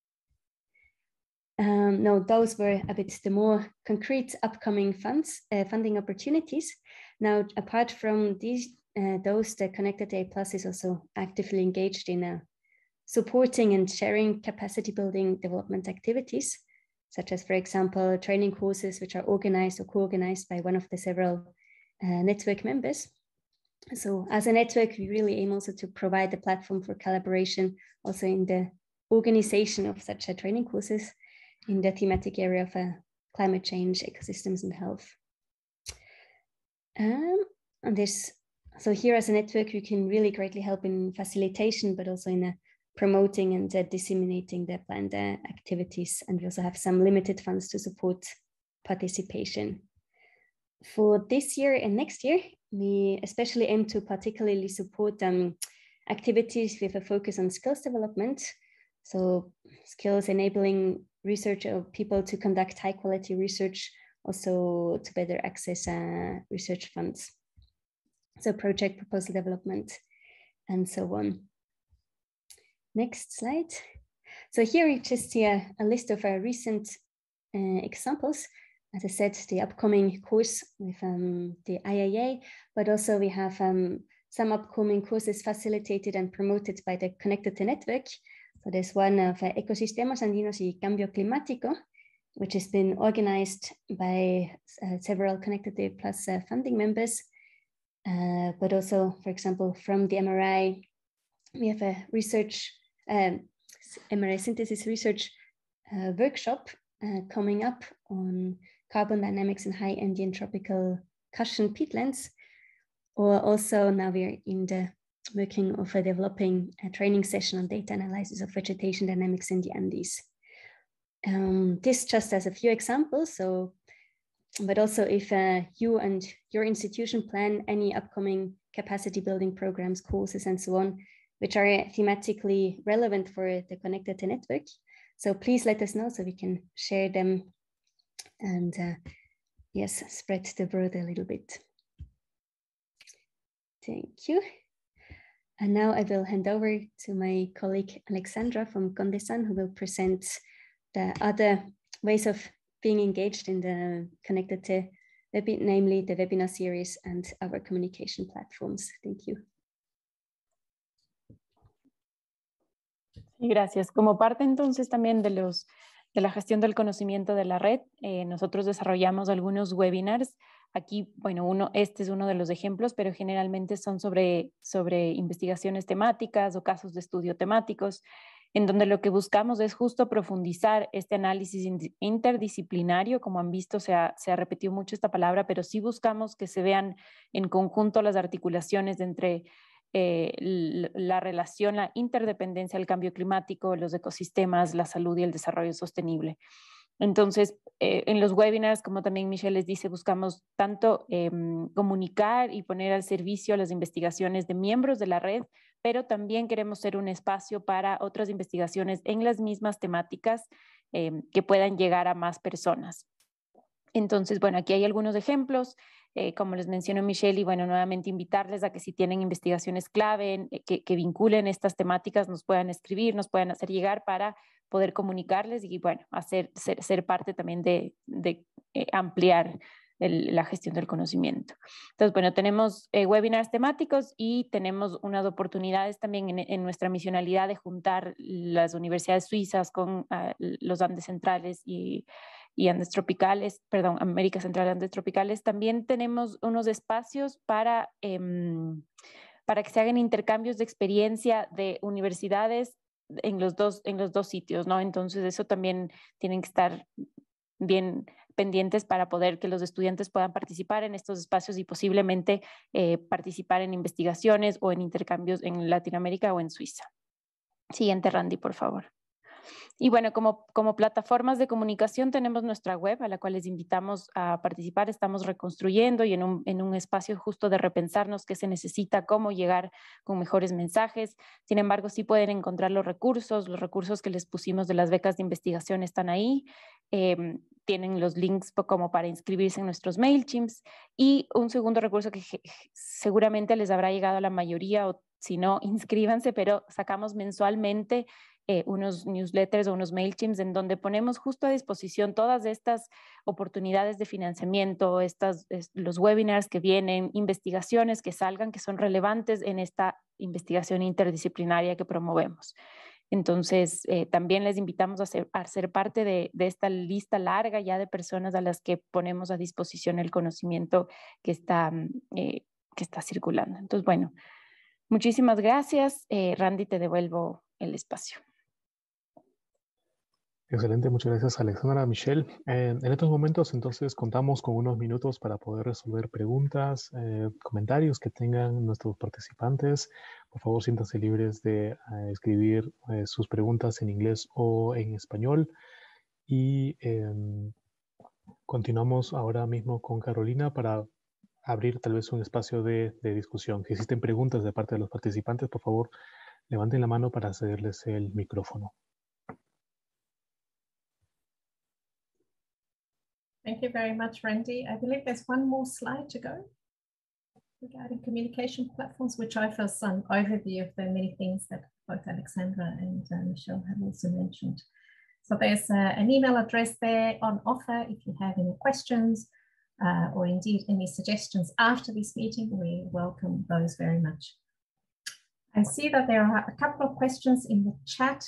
Um, no, those were a bit the more concrete upcoming funds, uh, funding opportunities. Now, apart from these, uh, those, the Connected A plus is also actively engaged in uh, supporting and sharing capacity building development activities. such as, for example, training courses which are organized or co-organized by one of the several uh, network members. So as a network, we really aim also to provide a platform for collaboration also in the organization of such a training courses in the thematic area of uh, climate change, ecosystems, and health. Um, and this, so here as a network, you can really greatly help in facilitation, but also in uh, promoting and uh, disseminating the planned uh, activities. And we also have some limited funds to support participation. For this year and next year, we especially aim to particularly support um, activities with a focus on skills development. So skills enabling research of people to conduct high quality research, also to better access uh, research funds. So project proposal development and so on. Next slide. So here you just see a, a list of our recent uh, examples. As I said, the upcoming course with um, the I A A, but also we have um, some upcoming courses facilitated and promoted by the Connected Network. So there's one of uh, Ecosistemas Andinos y Cambio Climático, which has been organized by uh, several Connected Plus uh, funding members, uh, but also, for example, from the M R I, we have a research, um, M R I synthesis research uh, workshop uh, coming up on carbon dynamics in high Andean tropical cushion peatlands, or also now we're in the working of a developing a training session on data analysis of vegetation dynamics in the Andes. Um, this just as a few examples. So, but also if uh, you and your institution plan any upcoming capacity building programs, courses, and so on, which are thematically relevant for the Connected Network. So please let us know so we can share them and uh, yes, spread the word a little bit. Thank you. And now I will hand over to my colleague Alexandra from Condesan, who will present the other ways of being engaged in the Connected to Webi, namely the webinar series and our communication platforms. Thank you.
Sí, gracias. Como parte entonces también de los de la gestión del conocimiento de la red, eh, nosotros desarrollamos algunos webinars. Aquí, bueno, uno, este es uno de los ejemplos, pero generalmente son sobre, sobre investigaciones temáticas o casos de estudio temáticos, en donde lo que buscamos es justo profundizar este análisis interdisciplinario. Como han visto, se ha, se ha repetido mucho esta palabra, pero sí buscamos que se vean en conjunto las articulaciones entre Eh, la relación, la interdependencia del cambio climático, los ecosistemas, la salud y el desarrollo sostenible. Entonces, eh, en los webinars, como también Michelle les dice, buscamos tanto eh, comunicar y poner al servicio las investigaciones de miembros de la red, pero también queremos ser un espacio para otras investigaciones en las mismas temáticas eh, que puedan llegar a más personas. Entonces, bueno, aquí hay algunos ejemplos. Eh, como les mencionó Michelle, y bueno, nuevamente invitarles a que si tienen investigaciones clave, eh, que, que vinculen estas temáticas, nos puedan escribir, nos puedan hacer llegar para poder comunicarles y bueno, hacer, ser, ser parte también de, de eh, ampliar el, la gestión del conocimiento. Entonces, bueno, tenemos eh, webinars temáticos y tenemos unas oportunidades también en, en nuestra misionalidad de juntar las universidades suizas con uh, los Andes centrales y y Andes tropicales, perdón, América Central, Andes tropicales. También tenemos unos espacios para, eh, para que se hagan intercambios de experiencia de universidades en los dos, en los dos sitios, ¿no? Entonces eso también tienen que estar bien pendientes para poder que los estudiantes puedan participar en estos espacios y posiblemente eh, participar en investigaciones o en intercambios en Latinoamérica o en Suiza. Siguiente, Randy, por favor. Y bueno, como, como plataformas de comunicación tenemos nuestra web a la cual les invitamos a participar. Estamos reconstruyendo y en un, en un espacio justo de repensarnos qué se necesita, cómo llegar con mejores mensajes. Sin embargo, sí pueden encontrar los recursos, los recursos que les pusimos de las becas de investigación están ahí. Eh, tienen los links como para inscribirse en nuestros MailChimps. Y un segundo recurso que seguramente les habrá llegado a la mayoría, o si no, inscríbanse, pero sacamos mensualmente Eh, unos newsletters o unos MailChimps en donde ponemos justo a disposición todas estas oportunidades de financiamiento, estas, es, los webinars que vienen, investigaciones que salgan que son relevantes en esta investigación interdisciplinaria que promovemos. Entonces, eh, también les invitamos a ser, a ser parte de, de esta lista larga ya de personas a las que ponemos a disposición el conocimiento que está, eh, que está circulando. Entonces, bueno, muchísimas gracias. Eh, Randy, te devuelvo el espacio.
Excelente, muchas gracias Alexandra, Michelle. Eh, en estos momentos entonces contamos con unos minutos para poder resolver preguntas, eh, comentarios que tengan nuestros participantes. Por favor, siéntanse libres de eh, escribir eh, sus preguntas en inglés o en español. Y eh, continuamos ahora mismo con Carolina para abrir tal vez un espacio de, de discusión. Si existen preguntas de parte de los participantes, por favor, levanten la mano para cederles el micrófono.
Thank you very much, Randy. I believe there's one more slide to go regarding communication platforms, which offers some overview of the many things that both Alexandra and uh, Michelle have also mentioned. So there's uh, an email address there on offer if you have any questions uh, or indeed any suggestions after this meeting. We welcome those very much. I see that there are a couple of questions in the chat.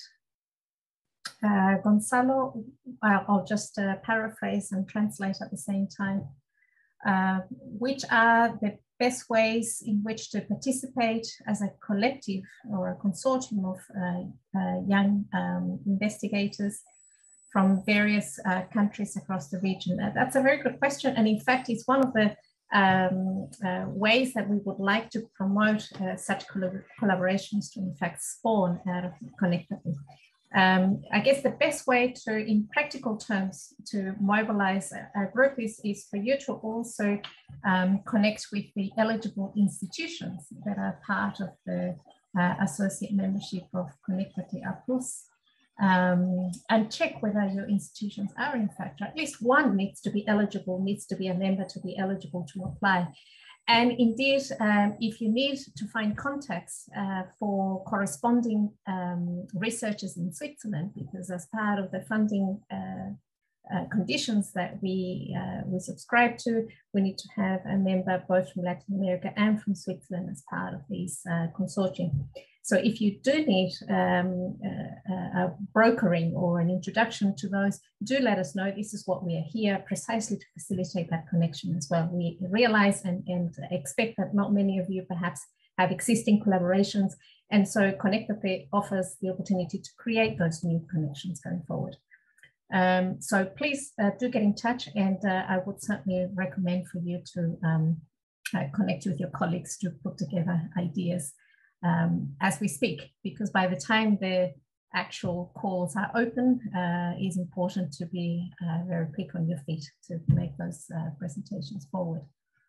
Uh, Gonzalo, uh, I'll just uh, paraphrase and translate at the same time. Uh, which are the best ways in which to participate as a collective or a consortium of uh, uh, young um, investigators from various uh, countries across the region? Uh, that's a very good question. And in fact, it's one of the um, uh, ways that we would like to promote uh, such collab collaborations to in fact spawn out of Connectedly. Um, I guess the best way to, in practical terms, to mobilize a, a group is, is for you to also um, connect with the eligible institutions that are part of the uh, associate membership of Connectedly A plus, um, and check whether your institutions are in fact, or at least one needs to be eligible, needs to be a member to be eligible to apply. And indeed, um, if you need to find contacts uh, for corresponding um, researchers in Switzerland, because as part of the funding uh, uh, conditions that we, uh, we subscribe to, we need to have a member both from Latin America and from Switzerland as part of these uh, consortium. So if you do need um, a, a brokering or an introduction to those, do let us know. This is what we are here precisely to facilitate that connection as well. We realize and, and expect that not many of you perhaps have existing collaborations. And so Connectedly offers the opportunity to create those new connections going forward. Um, so please uh, do get in touch, and uh, I would certainly recommend for you to um, uh, connect with your colleagues to put together ideas Um, as we speak, because by the time the actual calls are open, uh, it's important to be uh, very quick on your feet to make those uh, presentations forward.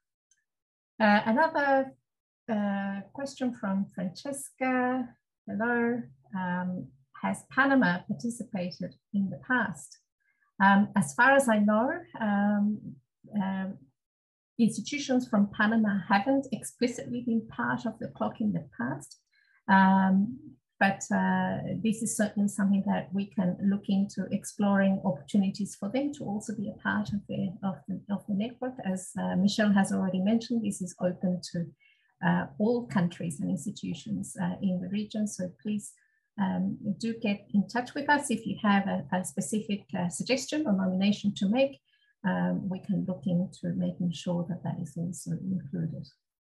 Uh, another uh, question from Francesca. Hello. Um, has Panama participated in the past? Um, as far as I know, um, um, institutions from Panama haven't explicitly been part of the clock in the past, um, but uh, this is certainly something that we can look into, exploring opportunities for them to also be a part of the, of the, of the network. As uh, Michelle has already mentioned, this is open to uh, all countries and institutions uh, in the region, so please um, do get in touch with us if you have a, a specific uh, suggestion or nomination to make. Um, we can look into making sure that that is also included.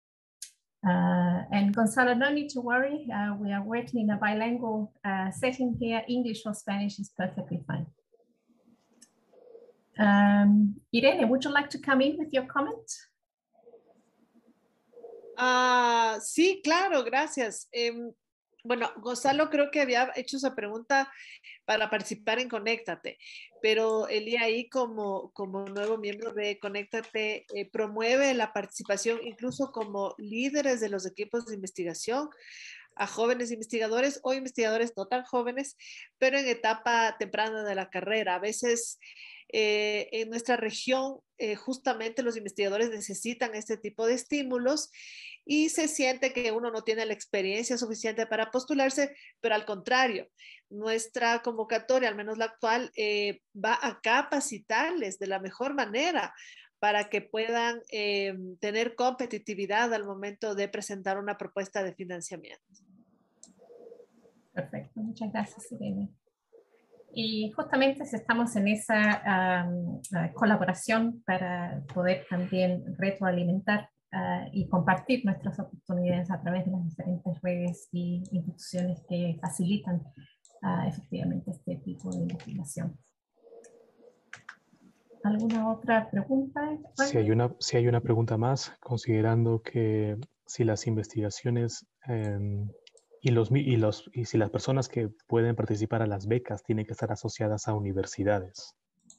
Uh, and Gonzalo, no need to worry. Uh, we are working in a bilingual uh, setting here. English or Spanish is perfectly fine. Um, Irene, would you like to come in with your comment?
Uh, sí, claro, gracias. Um, bueno, Gonzalo creo que había hecho esa pregunta para participar en Conéctate, pero el I A I como, como nuevo miembro de Conéctate eh, promueve la participación incluso como líderes de los equipos de investigación a jóvenes investigadores o investigadores no tan jóvenes, pero en etapa temprana de la carrera. A veces eh, en nuestra región eh, justamente los investigadores necesitan este tipo de estímulos y se siente que uno no tiene la experiencia suficiente para postularse, pero al contrario, nuestra convocatoria, al menos la actual, eh, va a capacitarles de la mejor manera para que puedan eh, tener competitividad al momento de presentar una propuesta de financiamiento.
Perfecto, muchas gracias, Irene. Y justamente estamos en esa um, uh, colaboración para poder también retroalimentar uh, y compartir nuestras oportunidades a través de las diferentes redes y instituciones que facilitan uh, efectivamente este tipo de investigación. ¿Alguna otra pregunta?
Si hay una, si hay una pregunta más, considerando que si las investigaciones eh, y, los, y, los, y si las personas que pueden participar a las becas tienen que estar asociadas a universidades.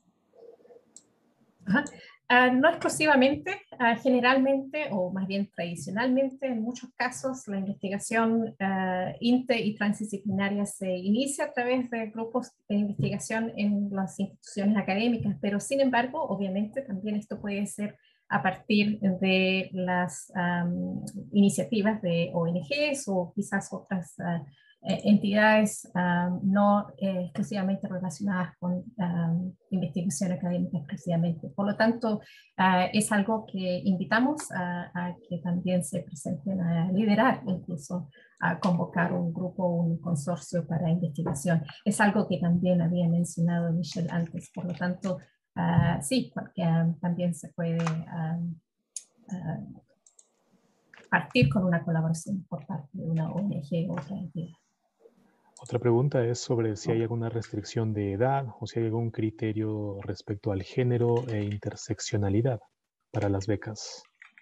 Ajá. Uh, no exclusivamente, uh, generalmente, o más bien tradicionalmente, en muchos casos, la investigación uh, inter y transdisciplinaria se inicia a través de grupos de investigación en las instituciones académicas, pero sin embargo, obviamente, también esto puede ser a partir de las um, iniciativas de O N Ges o quizás otras uh, entidades um, no eh, exclusivamente relacionadas con um, investigación académica exclusivamente. Por lo tanto, uh, es algo que invitamos a, a que también se presenten a liderar, incluso a convocar un grupo, un consorcio para investigación. Es algo que también había mencionado Michelle antes, por lo tanto, uh, sí, porque um, también se puede um, uh, partir con una colaboración por parte de una O N G o otra entidad.
Otra pregunta es sobre si hay alguna restricción de edad o si hay algún criterio respecto al género e interseccionalidad para las becas.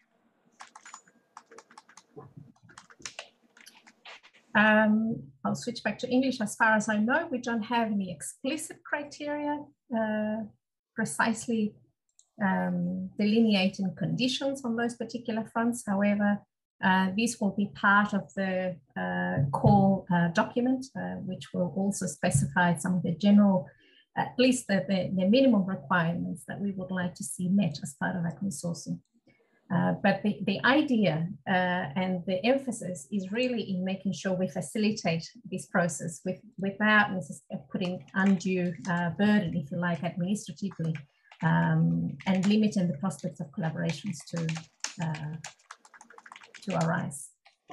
Um, I'll switch back to English. As far as I know, we don't have any explicit criteria uh, precisely um, delineating conditions on those particular funds. However, Uh, these will be part of the uh, core uh, document, uh, which will also specify some of the general, at least the, the, the minimum requirements that we would like to see met as part of our consortium. Uh, but the, the idea uh, and the emphasis is really in making sure we facilitate this process with, without putting undue uh, burden, if you like, administratively, um, and limiting the prospects of collaborations to uh, to arise.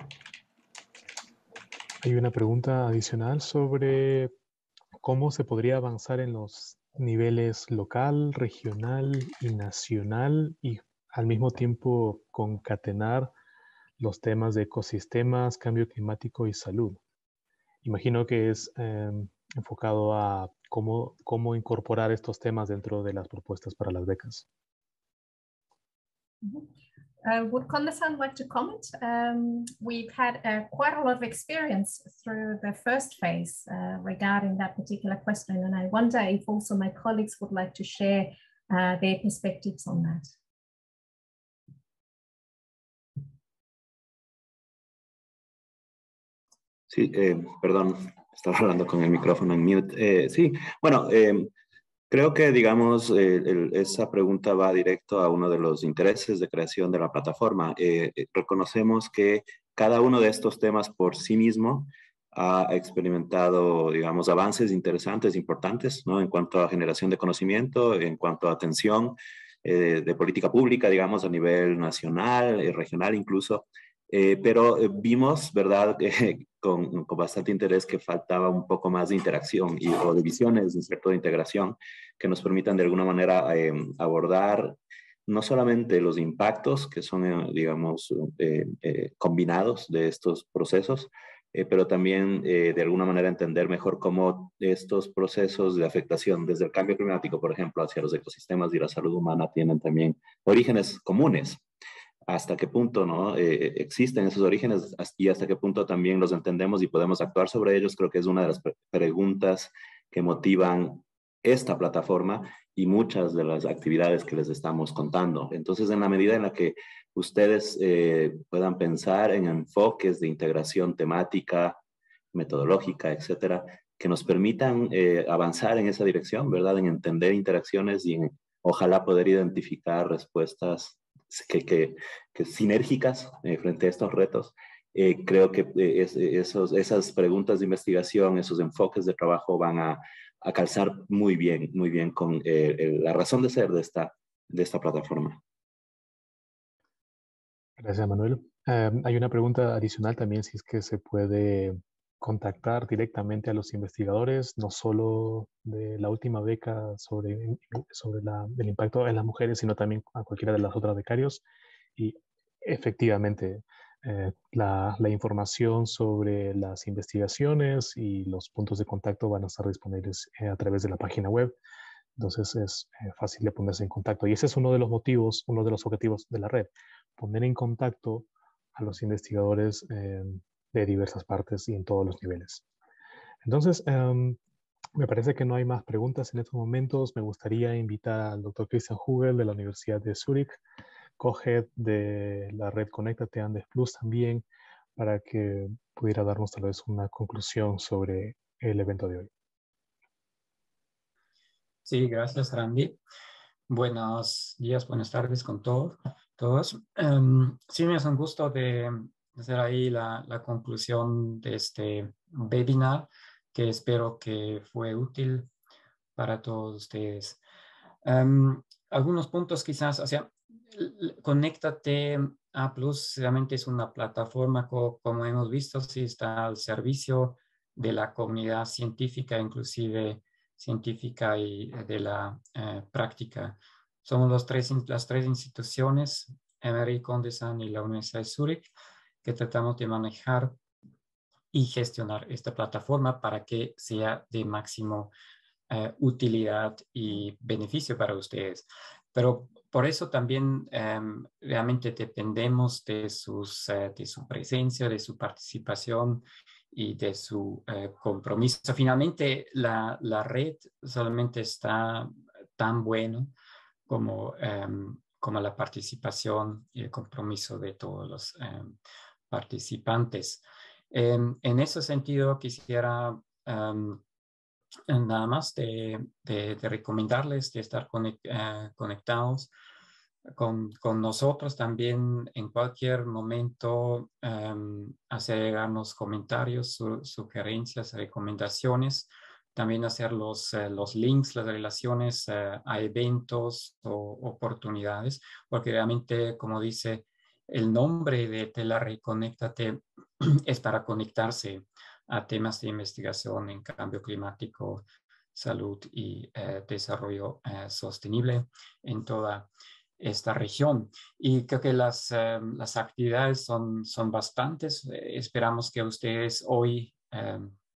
Hay una pregunta adicional sobre cómo se podría avanzar en los niveles local, regional y nacional y al mismo tiempo concatenar los temas de ecosistemas, cambio climático y salud. Imagino que es eh, enfocado a cómo, cómo incorporar estos temas dentro de las propuestas para las becas.
Mm-hmm. Uh, would Konde-san like to comment? Um, we've had uh, quite a lot of experience through the first phase uh, regarding that particular question, and I wonder if also my colleagues would like to share uh, their perspectives on that.
Sí, eh, perdón, estaba hablando con el micrófono en mute. Eh, sí, bueno, eh, creo que, digamos, eh, el, esa pregunta va directo a uno de los intereses de creación de la plataforma. Eh, reconocemos que cada uno de estos temas por sí mismo ha experimentado, digamos, avances interesantes, importantes, ¿no? En cuanto a generación de conocimiento, en cuanto a atención eh, de política pública, digamos, a nivel nacional, eh, regional incluso. Eh, pero eh, vimos, ¿verdad?, eh, con, con bastante interés que faltaba un poco más de interacción y, o de visiones, de cierto, de integración que nos permitan de alguna manera eh, abordar no solamente los impactos que son, eh, digamos, eh, eh, combinados de estos procesos, eh, pero también eh, de alguna manera entender mejor cómo estos procesos de afectación desde el cambio climático, por ejemplo, hacia los ecosistemas y la salud humana tienen también orígenes comunes. Hasta qué punto, ¿no? Eh, existen esos orígenes y hasta qué punto también los entendemos y podemos actuar sobre ellos, creo que es una de las pre preguntas que motivan esta plataforma y muchas de las actividades que les estamos contando. Entonces, en la medida en la que ustedes eh, puedan pensar en enfoques de integración temática, metodológica, etcétera, que nos permitan eh, avanzar en esa dirección, ¿verdad? En entender interacciones y en, ojalá, poder identificar respuestas Que, que, que sinérgicas eh, frente a estos retos. Eh, creo que eh, es, esos, esas preguntas de investigación, esos enfoques de trabajo van a, a calzar muy bien, muy bien con eh, el, la razón de ser de esta, de esta plataforma.
Gracias, Manuel. Um, hay una pregunta adicional también, si es que se puede contactar directamente a los investigadores, no solo de la última beca sobre, sobre la, el impacto en las mujeres, sino también a cualquiera de los otros becarios. Y efectivamente, eh, la, la información sobre las investigaciones y los puntos de contacto van a estar disponibles eh, a través de la página web. Entonces es eh, fácil de ponerse en contacto. Y ese es uno de los motivos, uno de los objetivos de la red, poner en contacto a los investigadores eh, de diversas partes y en todos los niveles. Entonces, um, me parece que no hay más preguntas en estos momentos. Me gustaría invitar al doctor Christian Hugel de la Universidad de Zúrich, co-head de la red Conéctate Andes Plus también, para que pudiera darnos tal vez una conclusión sobre el evento de hoy.
Sí, gracias, Randy. Buenos días, buenas tardes con todos. todos. Um, sí, me hace un gusto de hacer ahí la, la conclusión de este webinar, que espero que fue útil para todos ustedes. Um, algunos puntos quizás, o sea, Conéctate A Plus realmente es una plataforma, co como hemos visto, sí está al servicio de la comunidad científica, inclusive científica y de la eh, práctica. Somos los tres, las tres instituciones, M R I, Condesan y la Universidad de Zúrich, que tratamos de manejar y gestionar esta plataforma para que sea de máximo eh, utilidad y beneficio para ustedes. Pero por eso también eh, realmente dependemos de, sus, eh, de su presencia, de su participación y de su eh, compromiso. Finalmente, la, la red solamente está tan bueno como, eh, como la participación y el compromiso de todos los eh, participantes. Eh, en ese sentido, quisiera um, nada más de, de, de recomendarles de estar conect, uh, conectados con, con nosotros también en cualquier momento, um, hacer llegarnos comentarios, su, sugerencias, recomendaciones, también hacer los, uh, los links, las relaciones uh, a eventos o oportunidades, porque realmente, como dice el nombre de, de la red Conéctate, es para conectarse a temas de investigación en cambio climático, salud y eh, desarrollo eh, sostenible en toda esta región. Y creo que las, eh, las actividades son, son bastantes. Eh, esperamos que ustedes hoy eh,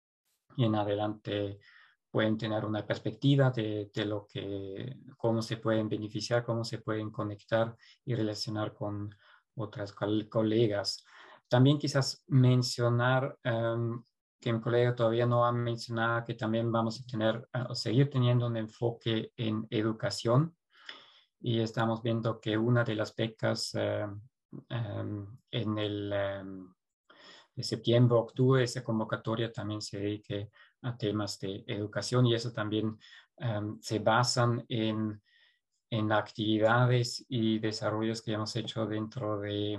y en adelante pueden tener una perspectiva de, de lo que, cómo se pueden beneficiar, cómo se pueden conectar y relacionar con otras colegas. También quizás mencionar um, que mi colega todavía no ha mencionado que también vamos a tener o uh, seguir teniendo un enfoque en educación y estamos viendo que una de las becas uh, um, en el um, de septiembre, octubre, esa convocatoria también se dedique a temas de educación y eso también um, se basan en, en actividades y desarrollos que hemos hecho dentro de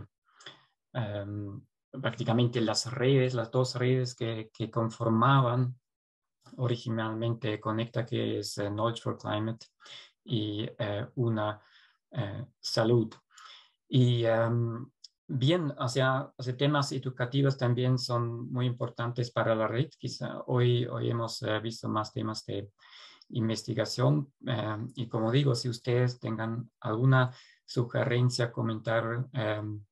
um, prácticamente las redes, las dos redes que, que conformaban originalmente Conecta, que es uh, Knowledge for Climate y uh, una uh, salud. Y um, bien, o sea, o sea, temas educativos también son muy importantes para la red. Quizá hoy, hoy hemos uh, visto más temas de investigación uh, y como digo, si ustedes tengan alguna sugerencia, comentar um,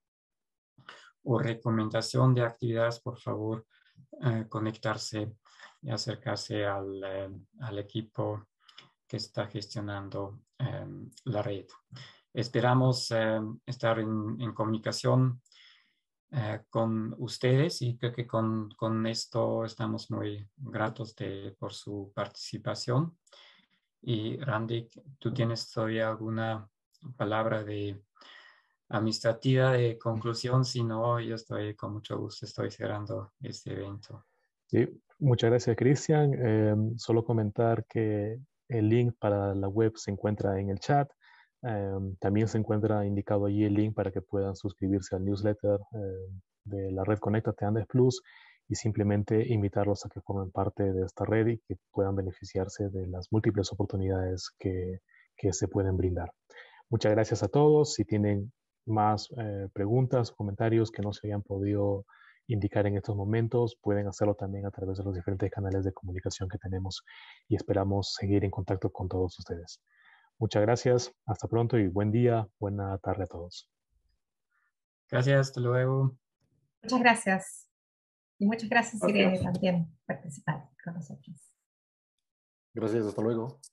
o recomendación de actividades, por favor, eh, conectarse y acercarse al, eh, al equipo que está gestionando eh, la red. Esperamos eh, estar en, en comunicación eh, con ustedes y creo que con, con esto estamos muy gratos de, por su participación. Y Randy, ¿tú tienes todavía alguna palabra de administrativa de conclusión? Si no, yo estoy con mucho gusto, estoy cerrando este evento.
Sí, muchas gracias, Cristian. Eh, solo comentar que el link para la web se encuentra en el chat. Eh, también se encuentra indicado allí el link para que puedan suscribirse al newsletter eh, de la red Conéctate Andes Plus y simplemente invitarlos a que formen parte de esta red y que puedan beneficiarse de las múltiples oportunidades que, que se pueden brindar. Muchas gracias a todos. Si tienen más eh, preguntas o comentarios que no se hayan podido indicar en estos momentos, pueden hacerlo también a través de los diferentes canales de comunicación que tenemos y esperamos seguir en contacto con todos ustedes. Muchas gracias, hasta pronto y buen día, buena tarde a todos.
Gracias, hasta luego.
Muchas gracias. Y muchas gracias,
Gracias.
Irene, también participar con nosotros.
Gracias, hasta luego.